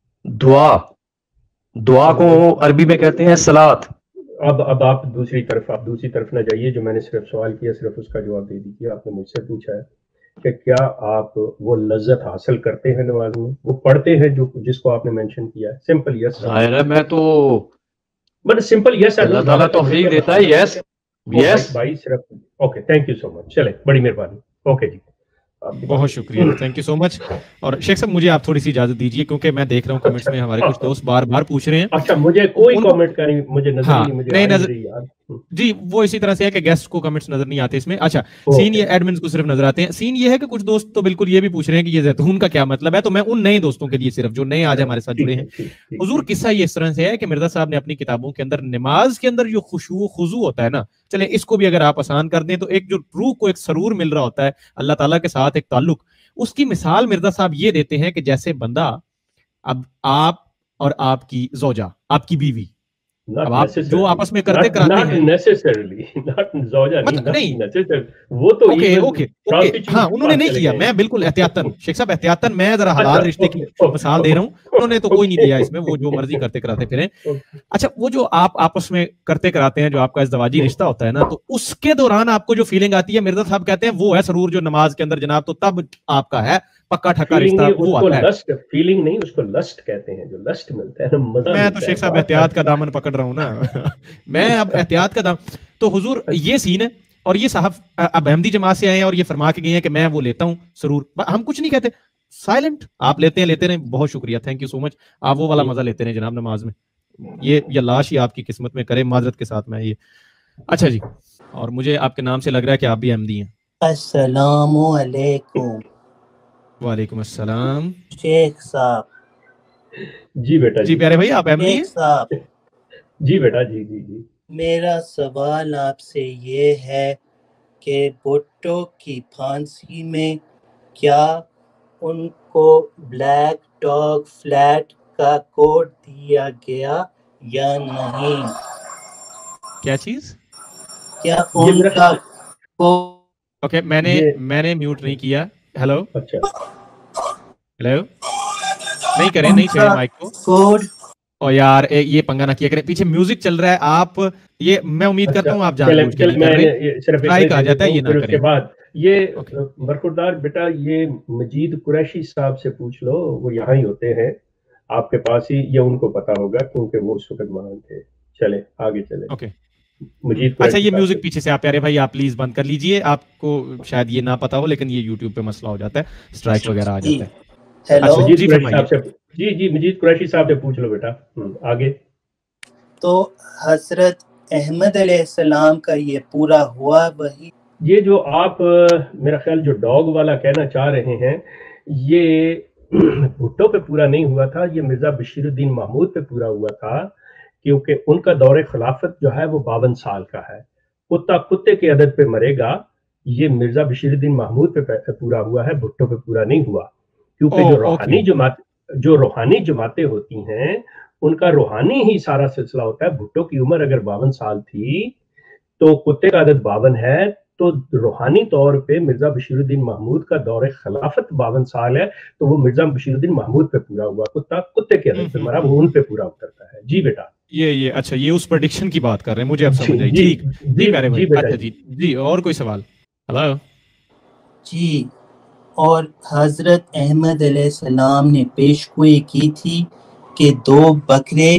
دعا کو عربی میں کہتے ہیں صلاۃ۔ اب آپ دوسری طرف نہ جائیے، جو میں نے صرف سوال کیا صرف اس کا جواب دے دیجیے۔ آپ نے مجھ سے پوچھا ہے کہ کیا آپ وہ لذت حاصل کرتے ہیں نماز میں، وہ پڑھتے ہیں جس کو آپ نے مینشن کیا ہے؟ Simple yes. ظاہر ہے میں تو بٹ سمپل یس، اللہ تعالیٰ توفیق دیتا ہے، یس یس بھائی صرف۔ Okay thank you so much, چلے بڑی مہربانی۔ اوکے جی بہت شکریہ، تھینک یو سو مچ۔ اور شیخ صاحب مجھے آپ تھوڑی سی اجازت دیجیے کیونکہ میں دیکھ رہا ہوں کمنٹس میں ہمارے کچھ دوست بار بار پوچھ رہے ہیں۔ اچھا مجھے کوئی کمنٹ کا نہیں، مجھے نظر نہیں، مجھے جی وہ اسی طرح سے ہے کہ گیسٹ کو کمنٹس نظر نہیں آتے اس میں. اچھا سین یہ ایڈمنز کو صرف نظر آتے ہیں. سین یہ ہے کہ کچھ دوست تو بالکل یہ بھی پوچھ رہے ہیں کہ یہ زیتون کا کیا مطلب ہے, تو میں ان نئے دوستوں کے لیے صرف جو نئے آج ہمارے ساتھ جڑے ہیں, حضور قصہ یہ اس طرح سے ہے کہ مرزا صاحب نے اپنی کتابوں کے اندر نماز کے اندر جو خشوع و خضوع ہوتا ہے نا, چلیں اس کو بھی اگر آپ آسان کر دیں تو ایک جو روح کو ایک سرور مل رہا ہوتا ہے اللہ تعالیٰ کے ساتھ ایک تعلق, اس کی مثال مرزا صاحب یہ دیتے ہیں کہ جیسے بندہ اب آپ اور آپ کی زوجہ, آپ کی بیوی, اب آپ جو آپس میں کرتے کراتے ہیں ہاں انہوں نے نہیں کیا, میں بالکل احتیاطاً شیخ صاحب احتیاطاً میں ذرا حلال رشتے کی مثال دے رہا ہوں, انہوں نے تو کوئی نہیں دیا اس میں, وہ جو مرضی کرتے کراتے پھریں. اچھا وہ جو آپ آپس میں کرتے کراتے ہیں جو آپ کا ازدواجی رشتہ ہوتا ہے نا, تو اس کے دوران آپ کو جو فیلنگ آتی ہے مرزا صاحب کہتے ہیں وہ ہے سرور جو نماز کے اندر جناب, تو تب آپ کا ہے پکا ٹھکا رشتہ وہ آتا ہے. فیلنگ نہیں, اس کو لسٹ کہتے ہیں, جو لسٹ ملتا ہے نا. میں تو شیخ صاحب احتیاط کا دامن پکڑ رہا ہوں نا میں اب احتیاط کا دامن. تو حضور یہ سین ہے, اور یہ صاحب اب احمدی جماعت سے آئے ہیں اور یہ فرما کے گئے ہیں کہ میں وہ لیتا ہوں سرور, ہم کچھ نہیں کہتے, سائلنٹ آپ لیتے رہیں, بہت شکریہ, تھینک یو سو مچ, آپ وہ والا مزہ لیتے رہیں جناب نماز میں, یہ لاش ہی آپ کی قسمت میں کرے معذرت کے ساتھ میں یہ. اچھا جی, اور مجھے آپ کے نام سے لگ رہا ہے کہ آپ بھی احمدی ہیں. السلام علیکم. وعلیکم السلام شیخ صاحب. جی بیٹا جی پیارے بھائی آپ احمدی ہیں؟ صاحب جی بیٹا جی جی جی. میرا سوال آپ سے یہ ہے کہ بھٹو کی پھانسی میں کیا ان کو بلیک ڈاگ فلیٹ کا کوڈ دیا گیا یا نہیں؟ کیا چیز؟ کیا ان کا اوکے میں نے میوٹ نہیں کیا. ہیلو اچھا ہیلو نہیں کریں, نہیں چھوڑیں مائک کو. کوڈ اور یار یہ پنگا نہ کیا کریں, پیچھے میوزک چل رہا ہے, آپ یہ میں امید کرتا ہوں آپ جان بوجھ کے نہیں کر رہے, لائک آ جاتا ہے یہ نہ کریں. اس کے بعد یہ برخوردار بیٹا یہ مجید قریشی صاحب سے پوچھ لو, وہ یہاں ہی ہوتے ہیں آپ کے پاس ہی, یہ ان کو پتا ہوگا کیونکہ وہ اس وقت وہاں تھے. چلے آگے چلے. اوکے اچھا یہ میوزک پیچھے سے آپ پیارے بھائی آپ پلیز بند کر لیجئے, آپ کو شاید یہ نہ پتا ہو لیکن یہ یوٹیوب پہ مسئلہ ہو جاتا ہے, اسٹرائک وغیرہ آ جاتا ہے. جی مجید قریشی صاحب سے پوچھ لو بیٹا آگے. تو حضرت احمد علیہ السلام کا یہ پورا ہوا وہی, یہ جو آپ میرا خیال جو ڈاگ والا کہنا چاہ رہے ہیں یہ بھٹو پہ پورا نہیں ہوا تھا, یہ مرزا بشیر الدین محمود پہ پورا ہوا تھا, کیونکہ ان کا دور خلافت جو ہے وہ 52 سال کا ہے. کتا کتے کے عدد پہ مرے گا, یہ مرزا بشیر الدین محمود پہ پورا ہوا ہے, بھٹو پہ پورا نہیں ہوا. کیونکہ جو روحانی جماعتیں ہوتی ہیں ان کا روحانی ہی سارا سلسلہ ہوتا ہے. بھٹو کی عمر اگر 52 سال تھی تو کتے کا عدد 52 ہے, تو روحانی طور پہ مرزا بشیر الدین محمود کا دور خلافت 52 سال ہے, تو وہ مرزا بشیر الدین محمود پہ پورا ہوا. کتا کتے کے عدد پہ مرا, وہ ان پہ پورا اترتا ہے. جی بیٹا یہ اچھا یہ اس پریڈکشن کی بات کر رہے ہیں, مجھے اب سمجھ آئی. ٹھیک جی پیارے بھائی. اچھا جی اور کوئی سوال؟ ہلو جی. اور حضرت احمد علیہ السلام نے پیشگوئی کی تھی کہ 2 بکرے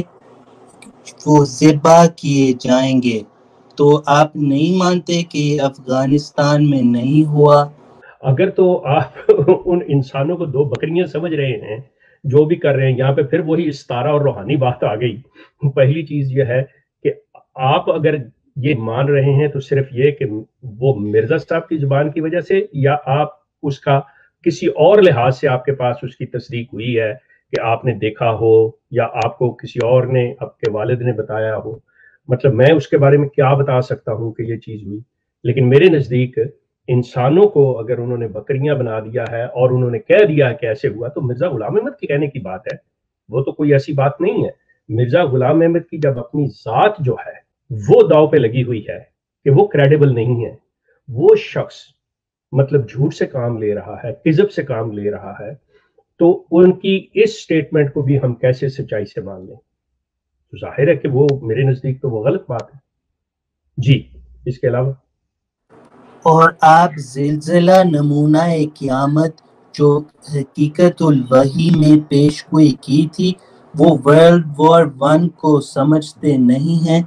وہ ذبح کیے جائیں گے, تو آپ نہیں مانتے کہ افغانستان میں نہیں ہوا؟ اگر تو آپ ان انسانوں کو 2 بکریاں سمجھ رہے ہیں جو بھی کر رہے ہیں یہاں پہ, پھر وہی استارہ اور روحانی بات آ گئی. پہلی چیز یہ ہے کہ آپ اگر یہ مان رہے ہیں تو صرف یہ کہ وہ مرزا صاحب کی زبان کی وجہ سے, یا آپ اس کا کسی اور لحاظ سے آپ کے پاس اس کی تصدیق ہوئی ہے کہ آپ نے دیکھا ہو یا آپ کو کسی اور نے آپ کے والد نے بتایا ہو. مطلب میں اس کے بارے میں کیا بتا سکتا ہوں کہ یہ چیز ہوئی, لیکن میرے نزدیک انسانوں کو اگر انہوں نے بکریاں بنا دیا ہے اور انہوں نے کہہ دیا کہ ایسے ہوا, تو مرزا غلام احمد کے کہنے کی بات ہے, وہ تو کوئی ایسی بات نہیں ہے. مرزا غلام احمد کی جب اپنی ذات جو ہے وہ داؤ پہ لگی ہوئی ہے کہ وہ کریڈیبل نہیں ہے, وہ شخص مطلب جھوٹ سے کام لے رہا ہے, کذب سے کام لے رہا ہے, تو ان کی اس سٹیٹمنٹ کو بھی ہم کیسے سچائی سے مان لیں؟ تو ظاہر ہے کہ وہ میرے نزدیک تو وہ غلط بات ہے. جی اس کے علاوہ اور آپ زلزلہ نمونہ قیامت جو حقیقت الوحی میں پیشگوئی کی تھی وہ ورلڈ وار 1 کو سمجھتے نہیں ہیں؟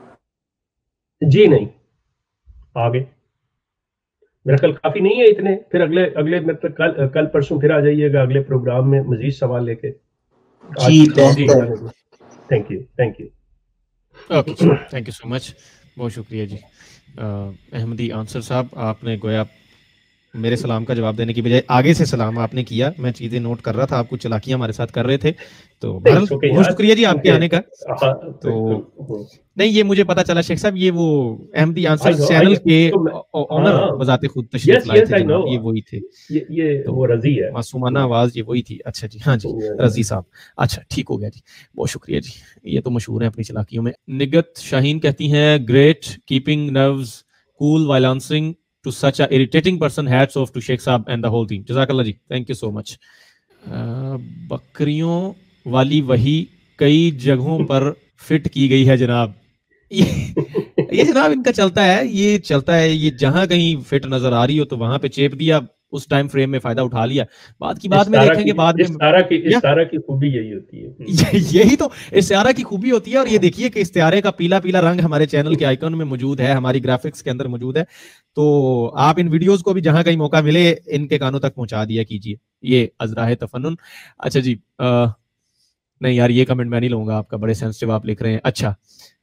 جی نہیں. آگے میرا خیال کافی نہیں ہے اتنے, پھر اگلے مطلب کل پرسوں پھر آ جائیے گا اگلے پروگرام میں مزید سوال لے کے. جی بہتر. Thank you okay thank you so much. بہت شکریہ جی احمدی آنسر صاحب، آپ نے گویا میرے سلام کا جواب دینے کی بجائے آگے سے سلام آپ نے کیا. میں چیزیں نوٹ کر رہا تھا، آپ کچھ چلاکیاں ہمارے ساتھ کر رہے تھے. تو بہرحال بہت شکریہ جی آپ کے آنے کا. تو نہیں یہ مجھے پتا چلا شیخ صاحب یہ وہ احمدی آنسر چینل کے اونر بذات خود تشریف لائے تھے جناب، یہ وہی تھے. یہ وہ رضی ہے، معصومانہ آواز یہ وہی تھی. اچھا جی، ہاں جی رضی صاحب. اچھا ٹھیک ہو گیا جی، بہت شکریہ جی. یہ تو مشہور ہیں اپنی چلاکیوں میں. نگت شاہین کہتی ہیں great keeping nerves cool while answering to such a irritating person. Hats off to Sheikh Saab and the whole team. Jazakallah ji, thank you so much. بکریوں والی وہی کئی جگہوں پر فٹ کی گئی ہے جناب. یہ جناب ان کا چلتا ہے، یہ چلتا ہے، یہ جہاں کہیں فٹ نظر آ رہی ہو تو وہاں پہ چیپ دیا، اس ٹائم فریم میں فائدہ اٹھا لیا. بعد کی بات میں دیکھیں گے، بعد میں استعارہ کی خوبی یہی ہوتی ہے. یہی تو استعارہ کی خوبی ہوتی ہے. اور یہ دیکھیے کہ استعارے کا پیلا پیلا رنگ ہمارے چینل کے آئیکن میں موجود ہے، ہماری گرافکس کے اندر موجود ہے. تو آپ ان ویڈیوز کو بھی جہاں کہیں موقع ملے ان کے کانوں تک پہنچا دیا کیجیے. یہ ازراہ تفنن. اچھا جی نہیں یار یہ کمنٹ میں نہیں لوں گا آپ کا، بڑے سینسٹیو آپ لکھ رہے ہیں. اچھا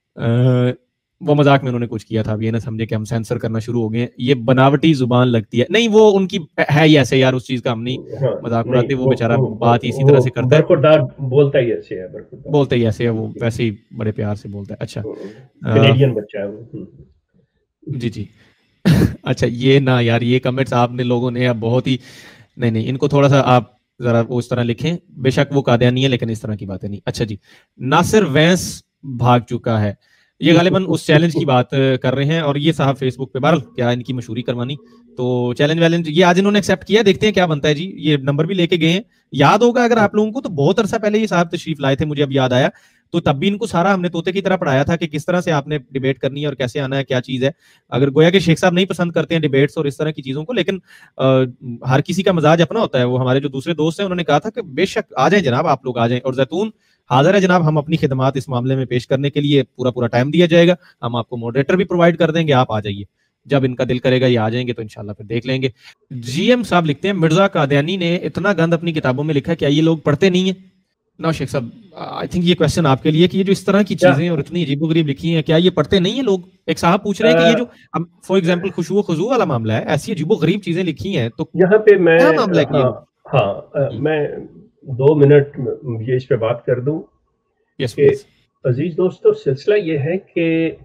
وہ مذاق میں انہوں نے کچھ کیا تھا، اب یہ نہ سمجھے کہ ہم سینسر کرنا شروع ہو گئے. یہ بناوٹی زبان لگتی ہے. نہیں وہ ان کی ہے ہی ایسے یار، اس چیز کا ہم نہیں مذاق اڑاتے. وہ بیچارہ بات اسی طرح سے کرتا ہے، برخوردار بولتا ہی ایسے ہے، بولتا ہی ایسے ہے، وہ ویسے ہی بڑے پیار سے بولتا ہے. اچھا کینیڈین بچہ ہے وہ. جی جی اچھا یہ نہ یار یہ کمنٹس آپ نے لوگوں نے اب بہت ہی نہیں ان کو تھوڑا سا آپ ذرا وہ اس طرح لکھیں. بے شک وہ قادیانی ہے لیکن اس طرح کی باتیں نہیں. اچھا جی ناصر وینس بھاگ چکا ہے، یہ غالباً اس چیلنج کی بات کر رہے ہیں. اور یہ صاحب فیس بک پہ بہرحال کیا ان کی مشہوری کروانی، تو چیلنج ویلنج یہ آج انہوں نے ایکسیپٹ کیا. دیکھتے ہیں کیا بنتا ہے جی. یہ نمبر بھی لے کے گئے ہیں، یاد ہوگا اگر آپ لوگوں کو تو بہت عرصہ پہلے یہ صاحب تشریف لائے تھے، مجھے اب یاد آیا. تو تب بھی ان کو سارا ہم نے طوطے کی طرح پڑھایا تھا کہ کس طرح سے آپ نے ڈیبیٹ کرنی ہے اور کیسے آنا ہے، کیا چیز ہے. اگر گویا کہ شیخ صاحب نہیں پسند کرتے ہیں ڈیبیٹس اور اس طرح کی چیزوں کو، لیکن ہر کسی کا مزاج اپنا ہوتا ہے. وہ ہمارے جو دوسرے دوست ہیں انہوں نے کہا تھا کہ بے شک آ جائیں جناب، آپ لوگ آ جائیں. اور زیتون حاضر ہے جناب، ہم اپنی خدمات اس معاملے میں پیش کرنے کے لیے پورا ٹائم دیا جائے گا. ہم آپ کو ماڈریٹر بھی پرووائڈ کر دیں گے، آپ آ جائیے جب ان کا دل کرے گا. یہ آ جائیں گے تو انشاءاللہ پھر دیکھ لیں گے. جی ایم صاحب لکھتے ہیں مرزا قادیانی نے اتنا گند اپنی کتابوں میں لکھا ہے، کیا یہ لوگ پڑھتے نہیں ہیں؟ نو شیخ صاحب آئی تھنک یہ کویسچن آپ کے لیے کہ یہ جو اس طرح کی چیزیں اور اتنی عجیب و غریب لکھی ہیں، کیا یہ پڑھتے نہیں ہیں لوگ؟ ایک صاحب پوچھ رہے ہیں کہ یہ جو فار ایگزامپل خشوع و خضوع والا معاملہ ہے، ایسی عجیب و غریب چیزیں لکھی ہیں تو یہاں پہ میں کیا معاملہ ہے؟ میں 2 منٹ یہ اس پہ بات کر دوں. عزیز دوستو سلسلہ یہ ہے کہ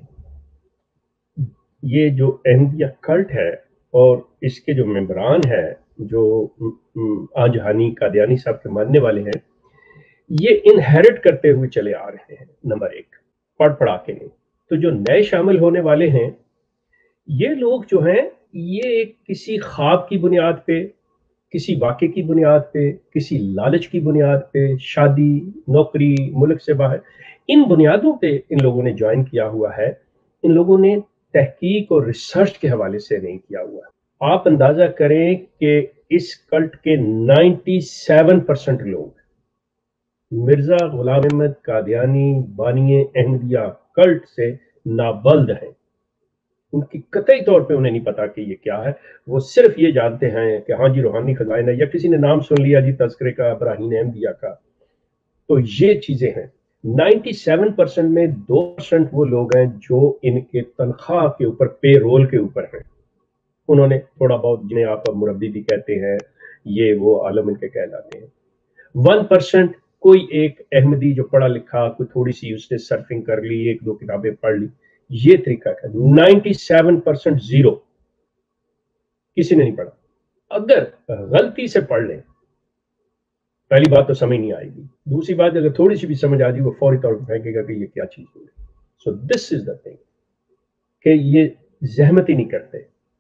یہ جو احمدیہ کلٹ ہے اور اس کے جو ممبران ہیں جو آنجہانی قادیانی صاحب کے ماننے والے ہیں، یہ انہیرٹ کرتے ہوئے چلے آ رہے ہیں. نمبر 1 پڑھا کے نہیں. تو جو نئے شامل ہونے والے ہیں یہ لوگ جو ہیں یہ کسی خواب کی بنیاد پہ، کسی واقعے کی بنیاد پہ، کسی لالچ کی بنیاد پہ، شادی، نوکری، ملک سے باہر، ان بنیادوں پہ ان لوگوں نے جوائن کیا ہوا ہے. ان لوگوں نے تحقیق اور ریسرچ کے حوالے سے نہیں کیا ہوا. آپ اندازہ کریں کہ اس کلٹ کے 97% لوگ مرزا غلام احمد قادیانی بانی احمدیہ کلٹ سے نابلد ہیں. ان کی قطعی طور پہ انہیں نہیں پتا کہ یہ کیا ہے. وہ صرف یہ جانتے ہیں کہ ہاں جی روحانی خزائن ہے، یا کسی نے نام سن لیا جی تذکرے کا ابراہیم احمدیہ کا. تو یہ چیزیں ہیں. 97% میں 2% وہ لوگ ہیں جو ان کے تنخواہ کے اوپر، پے رول کے اوپر ہیں. انہوں نے تھوڑا بہت، جنہیں آپ مربی بھی کہتے ہیں، یہ وہ عالم ان کے کہلاتے ہیں. 1% کوئی ایک احمدی جو پڑھا لکھا، کوئی تھوڑی سی اس نے سرفنگ کر لی، 1-2 کتابیں پڑھ لی، یہ طریقہ ہے. 97% زیرو، کسی نے نہیں پڑھا. اگر غلطی سے پڑھ لیں، پہلی بات تو سمجھ نہیں آئے گی. دوسری بات اگر تھوڑی سی بھی سمجھ آ جائے وہ فوری طور پر پھینکے گا کہ یہ کیا چیز ہے. سو دس از دا تھنگ کہ یہ زحمت ہی نہیں کرتے.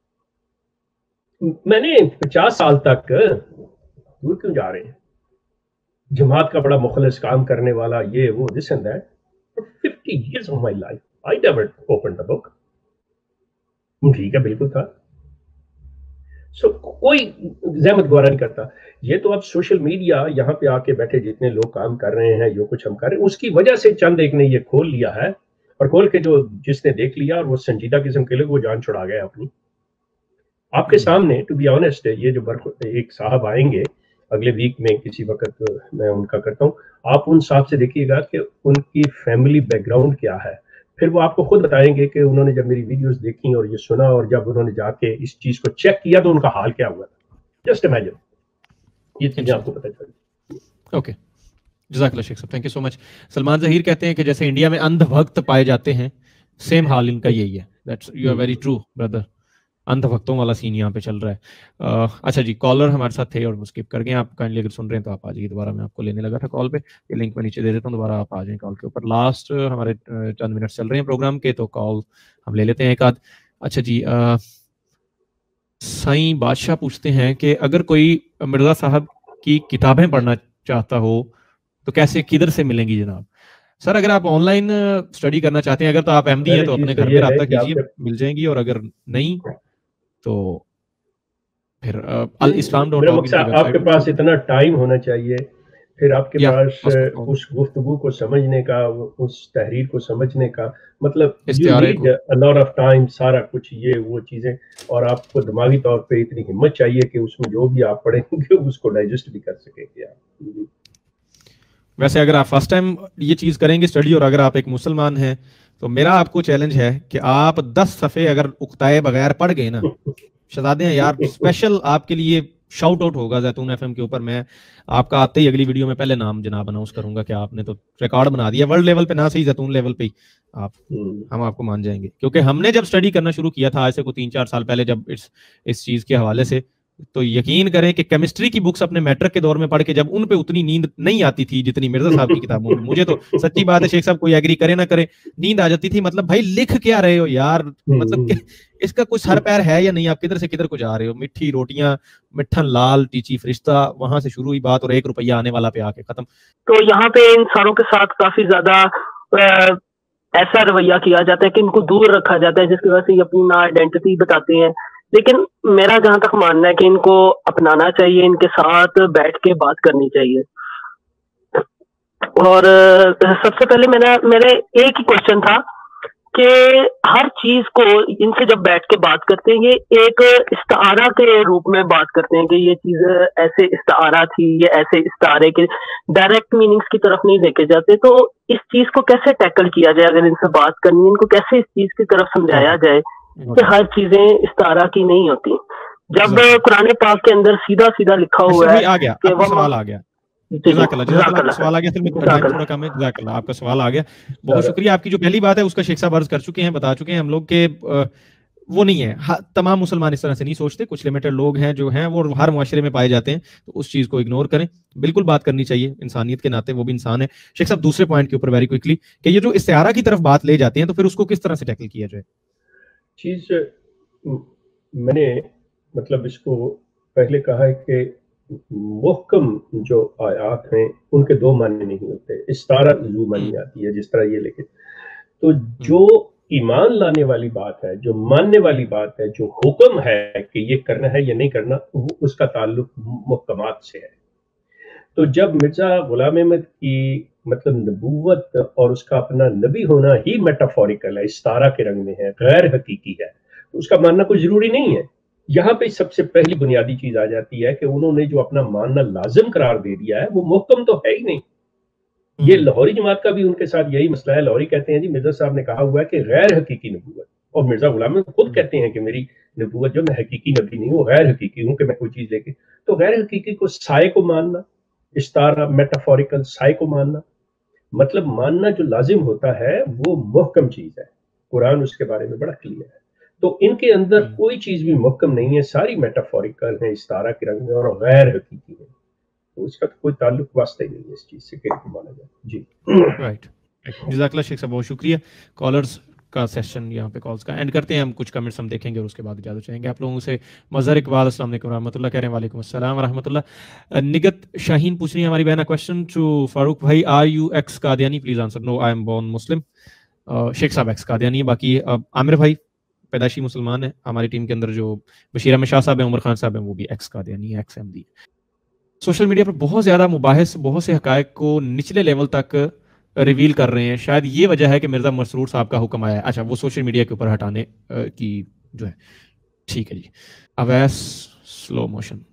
میں نے 50 سال تک دور کیوں جا رہے ہیں، جماعت کا بڑا مخلص کام کرنے والا، یہ وہ this and that. For 50 years of my life I never opened the book. ٹھیک ہے بالکل تھا. سو کوئی زحمت گوارا نہیں کرتا. یہ تو اب سوشل میڈیا یہاں پہ آ کے بیٹھے جتنے لوگ کام کر رہے ہیں، جو کچھ ہم کر رہے ہیں، اس کی وجہ سے چند ایک نے یہ کھول لیا ہے، اور کھول کے جو جس نے دیکھ لیا اور وہ سنجیدہ قسم کے لوگ، وہ جان چھڑا گئے اپنی. آپ کے سامنے ٹو بی آنیسٹ یہ جو ایک صاحب آئیں گے اگلے ویک میں کسی وقت، میں ان کا کرتا ہوں، آپ ان صاحب سے دیکھیے گا کہ ان کی فیملی بیک گراؤنڈ کیا ہے. پھر وہ آپ کو خود بتائیں گے کہ انہوں نے جب میری ویڈیوز دیکھی اور یہ سنا اور جب انہوں نے جا کے اس چیز کو چیک کیا تو ان کا حال کیا ہوا تھا. جسٹ امیجن, یہ چیزیں آپ کو پتہ چلیں. اوکے, جزاک اللہ شیخ صاحب, thank you so much. Salman Zaheer کہتے ہیں کہ جیسے انڈیا میں اندھ بھکت پائے جاتے ہیں, سیم حال ان کا یہی ہے. That's you are very true brother, اندھ بھکتوں والا سین یہاں پہ چل رہا ہے. اچھا جی, کالر ہمارے ساتھ تھے اور وہ اسکپ کر گئے. آپ کائنڈلی اگر سن رہے ہیں تو آپ آ جائیے دوبارہ, میں آپ کو لینے لگا تھا کال پہ, یہ لنک میں نیچے دے دیتا ہوں, دوبارہ آپ آ جائیں کال کے اوپر. لاسٹ ہمارے چند منٹ چل رہے ہیں پروگرام کے, تو کال ہم لے لیتے ہیں ایک آدھ. اچھا جی, سائیں بادشاہ پوچھتے ہیں کہ اگر کوئی مرزا صاحب کی کتابیں پڑھنا چاہتا ہو تو کیسے, کدھر سے ملیں گی جناب؟ سر اگر آپ آن لائن اسٹڈی کرنا چاہتے ہیں, اگر تو آپ احمدی ہیں تو اپنے گھر پہ رابطہ کیجیے, مل جائیں گی, اور اگر نہیں تو پھر alislam.org. آپ کے پاس اتنا ٹائم ہونا چاہیے, پھر آپ کے پاس اس گفتگو کو سمجھنے کا, اس تحریر کو سمجھنے کا, مطلب you need a lot of time, سارا کچھ یہ وہ چیزیں, اور آپ کو دماغی طور پہ اتنی ہمت چاہیے کہ اس میں جو بھی آپ پڑھیں گے اس کو ڈائجسٹ بھی کر سکیں گے آپ. ویسے اگر آپ فرسٹ ٹائم یہ چیز کریں گے اسٹڈی, اور اگر آپ ایک مسلمان ہیں تو میرا آپ کو چیلنج ہے کہ آپ 10 صفحے اگر اکتائے بغیر پڑھ گئے نا شہزادے ہیں یار, اسپیشل آپ کے لیے شاؤٹ آؤٹ ہوگا زیتون ایف ایم کے اوپر. میں آپ کا آتے ہی اگلی ویڈیو میں پہلے نام جناب اناؤنس کروں گا کہ آپ نے تو ریکارڈ بنا دیا ورلڈ لیول پہ, نہ صحیح زیتون لیول پہ ہی آپ, ہم آپ کو مان جائیں گے. کیونکہ ہم نے جب اسٹڈی کرنا شروع کیا تھا آج سے کوئی 3-4 سال پہلے, جب اس چیز کے حوالے سے, تو یقین کریں کہ کیمسٹری کی بکس اپنے میٹرک کے دور میں پڑھ کے جب ان پہ اتنی نیند نہیں آتی تھی جتنی مرزا صاحب کی کتابوں میں, مجھے تو سچی بات ہے شیخ صاحب, کوئی ایگری کرے نہ کرے, نیند آ جاتی تھی. مطلب بھائی لکھ کیا رہے ہو یار, مطلب اس کا کوئی سر پیر ہے یا نہیں, آپ کدھر سے کدھر کو جا رہے ہو. میٹھی روٹیاں, مٹھن لال, ٹیچی فرشتہ, وہاں سے شروع ہوئی بات اور 1 روپیہ آنے والا پہ آ کے ختم. تو یہاں پہ انسانوں کے ساتھ کافی زیادہ ایسا رویہ کیا جاتا ہے کہ ان کو دور رکھا جاتا ہے, جس کی وجہ سے یہ اپنی نا آئیڈینٹی بتاتے ہیں. لیکن میرا جہاں تک ماننا ہے کہ ان کو اپنانا چاہیے, ان کے ساتھ بیٹھ کے بات کرنی چاہیے. اور سب سے پہلے میرے ایک ہی کوشچن تھا کہ ہر چیز کو ان سے جب بیٹھ کے بات کرتے ہیں, یہ ایک استعارہ کے روپ میں بات کرتے ہیں کہ یہ چیز ایسے استعارہ تھی, یہ ایسے استعارے کے ڈائریکٹ میننگز کی طرف نہیں لے کے جاتے. تو اس چیز کو کیسے ٹیکل کیا جائے, اگر ان سے بات کرنی ہے, ان کو کیسے اس چیز کی طرف سمجھایا جائے کہ ہر چیزیں استعارہ کی نہیں ہوتی, جب قرآن پاک کے اندر سیدھا سیدھا لکھا ہوا ہے کہ وہ سوال آ گیا. جزاک اللہ, سوال آ گیا, تھوڑا کم ہے. جزاک اللہ, آپ کا سوال آ گیا, بہت شکریہ. آپ کی جو پہلی بات ہے اس کا شیخ صاحب عرض کر چکے ہیں, بتا چکے ہیں ہم لوگ کہ وہ نہیں ہے, تمام مسلمان اس طرح سے نہیں سوچتے, کچھ لمیٹڈ لوگ ہیں جو ہیں وہ ہر معاشرے میں پائے جاتے ہیں, تو اس چیز کو اگنور کریں. بالکل بات کرنی چاہیے انسانیت کے ناطے, وہ بھی انسان ہے. شیخ صاحب دوسرے پوائنٹ کے اوپر ویری کوئکلی, کہ یہ جو استعارہ کی طرف بات لے جاتے ہیں تو پھر اس کو کس طرح سے ٹیکل کیا جائے؟ چیز میں نے مطلب اس کو پہلے کہا ہے کہ محکم جو آیات ہیں ان کے 2 معنی نہیں ہوتے, استعارہ 2 معنی آتی ہے جس طرح یہ لکھے. تو جو ایمان لانے والی بات ہے, جو ماننے والی بات ہے, جو حکم ہے کہ یہ کرنا ہے یا نہیں کرنا, اس کا تعلق محکمات سے ہے. تو جب مرزا غلام احمد کی مطلب نبوت اور اس کا اپنا نبی ہونا ہی میٹافوریکل ہے, استعارہ کے رنگ میں ہے, غیر حقیقی ہے, اس کا ماننا کوئی ضروری نہیں ہے. یہاں پہ سب سے پہلی بنیادی چیز آ جاتی ہے کہ انہوں نے جو اپنا ماننا لازم قرار دے دیا ہے وہ محکم تو ہے ہی نہیں. یہ لاہوری جماعت کا بھی ان کے ساتھ یہی مسئلہ ہے. لاہوری کہتے ہیں جی مرزا صاحب نے کہا ہوا ہے کہ غیر حقیقی نبوت, اور مرزا غلام خود کہتے ہیں کہ میری نبوت جو میں حقیقی نبی نہیں ہوں, غیر حقیقی ہوں کہ میں کوئی چیز لے کے. تو غیر حقیقی کو سائے کو ماننا, استعارہ میٹافوریکل سائے کو ماننا, مطلب ماننا جو لازم ہوتا ہے وہ محکم چیز ہے. قرآن اس کے بارے میں بڑا کلیئر ہے. تو ان کے اندر کوئی چیز بھی محکم نہیں ہے, ساری میٹافوریکل ہیں, استعارہ کے رنگ میں, اور غیر حقیقی ہے. تو اس کا کوئی تعلق واسطہ ہی نہیں ہے اس چیز سے کہ ان کو مانا جائے. جی رائٹ, جزاک اللہ شیخ صاحب, بہت شکریہ. کالرز کا سیشن یہاں پہ کالز کا اینڈ کرتے ہیں. ہم کچھ کمنٹس ہم دیکھیں گے اور اس کے بعد اجازت چاہیں گے آپ لوگوں سے. مظہر اقبال السلام علیکم ورحمۃ اللہ کہہ رہے ہیں. وعلیکم السلام ورحمۃ اللہ. نگت شاہین پوچھ رہی ہے ہماری بہن, کوشچن ٹو فاروق بھائی, are you ex Qadiani? Please answer no, I am born Muslim. Sheikh صاحب ایکس قادیانی ہے, باقی عامر بھائی پیدائشی مسلمان ہے. ہماری ٹیم کے اندر جو بشیر احمد شاہ صاحب ہیں, عمر خان صاحب ہیں, وہ بھی ایکس قادیانی ہے, ایکس احمدی. سوشل میڈیا پر بہت زیادہ مباحث بہت سے حقائق کو نچلے لیول تک ریویل کر رہے ہیں. شاید یہ وجہ ہے کہ مرزا مسرور صاحب کا حکم آیا ہے. اچھا, وہ سوشل میڈیا کے اوپر ہٹانے کی جو ہے, ٹھیک ہے جی. اویس سلو موشن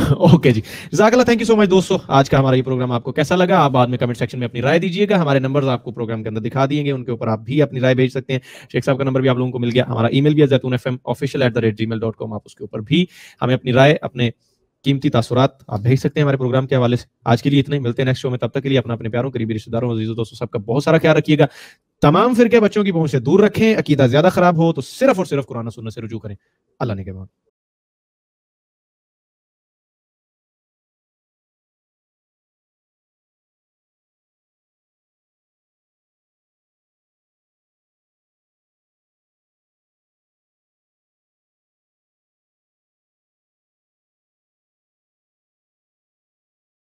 ओके जी, जज़ाकल्लाह, थैंक यू सो मच दोस्तों। आज का हमारा ये प्रोग्राम आपको कैसा लगा, आप बाद में कमेंट सेक्शन में अपनी राय दीजिएगा। हमारे नंबर्स आपको प्रोग्राम के अंदर दिखा दिएंगे, उनके ऊपर आप भी अपनी राय भेज सकते हैं। शेख साहब का नंबर भी आप लोगों को मिल गया, हमारा ईमेल भी है zaitunfmofficial@gmail.com, आप उसके ऊपर भी हमें अपनी राय, अपने कीमती तासुरात आप भेज सकते हैं हमारे प्रोग्राम के हवाले से। आज के लिए इतना ही, मिलते हैं नेक्स्ट शो में। तब तक के लिए अपना, अपने प्यारों, करीबी रिश्तेदारों, अजीजों, दोस्तों सबका बहुत सारा ख्याल रखिएगा। तमाम फिरके बच्चों की पहुंच से दूर रखें। अकीदा ज्यादा खराब हो तो सिर्फ और सिर्फ कुरान और सुन्नत से रुजू करें। अल्लाह ने के बाद।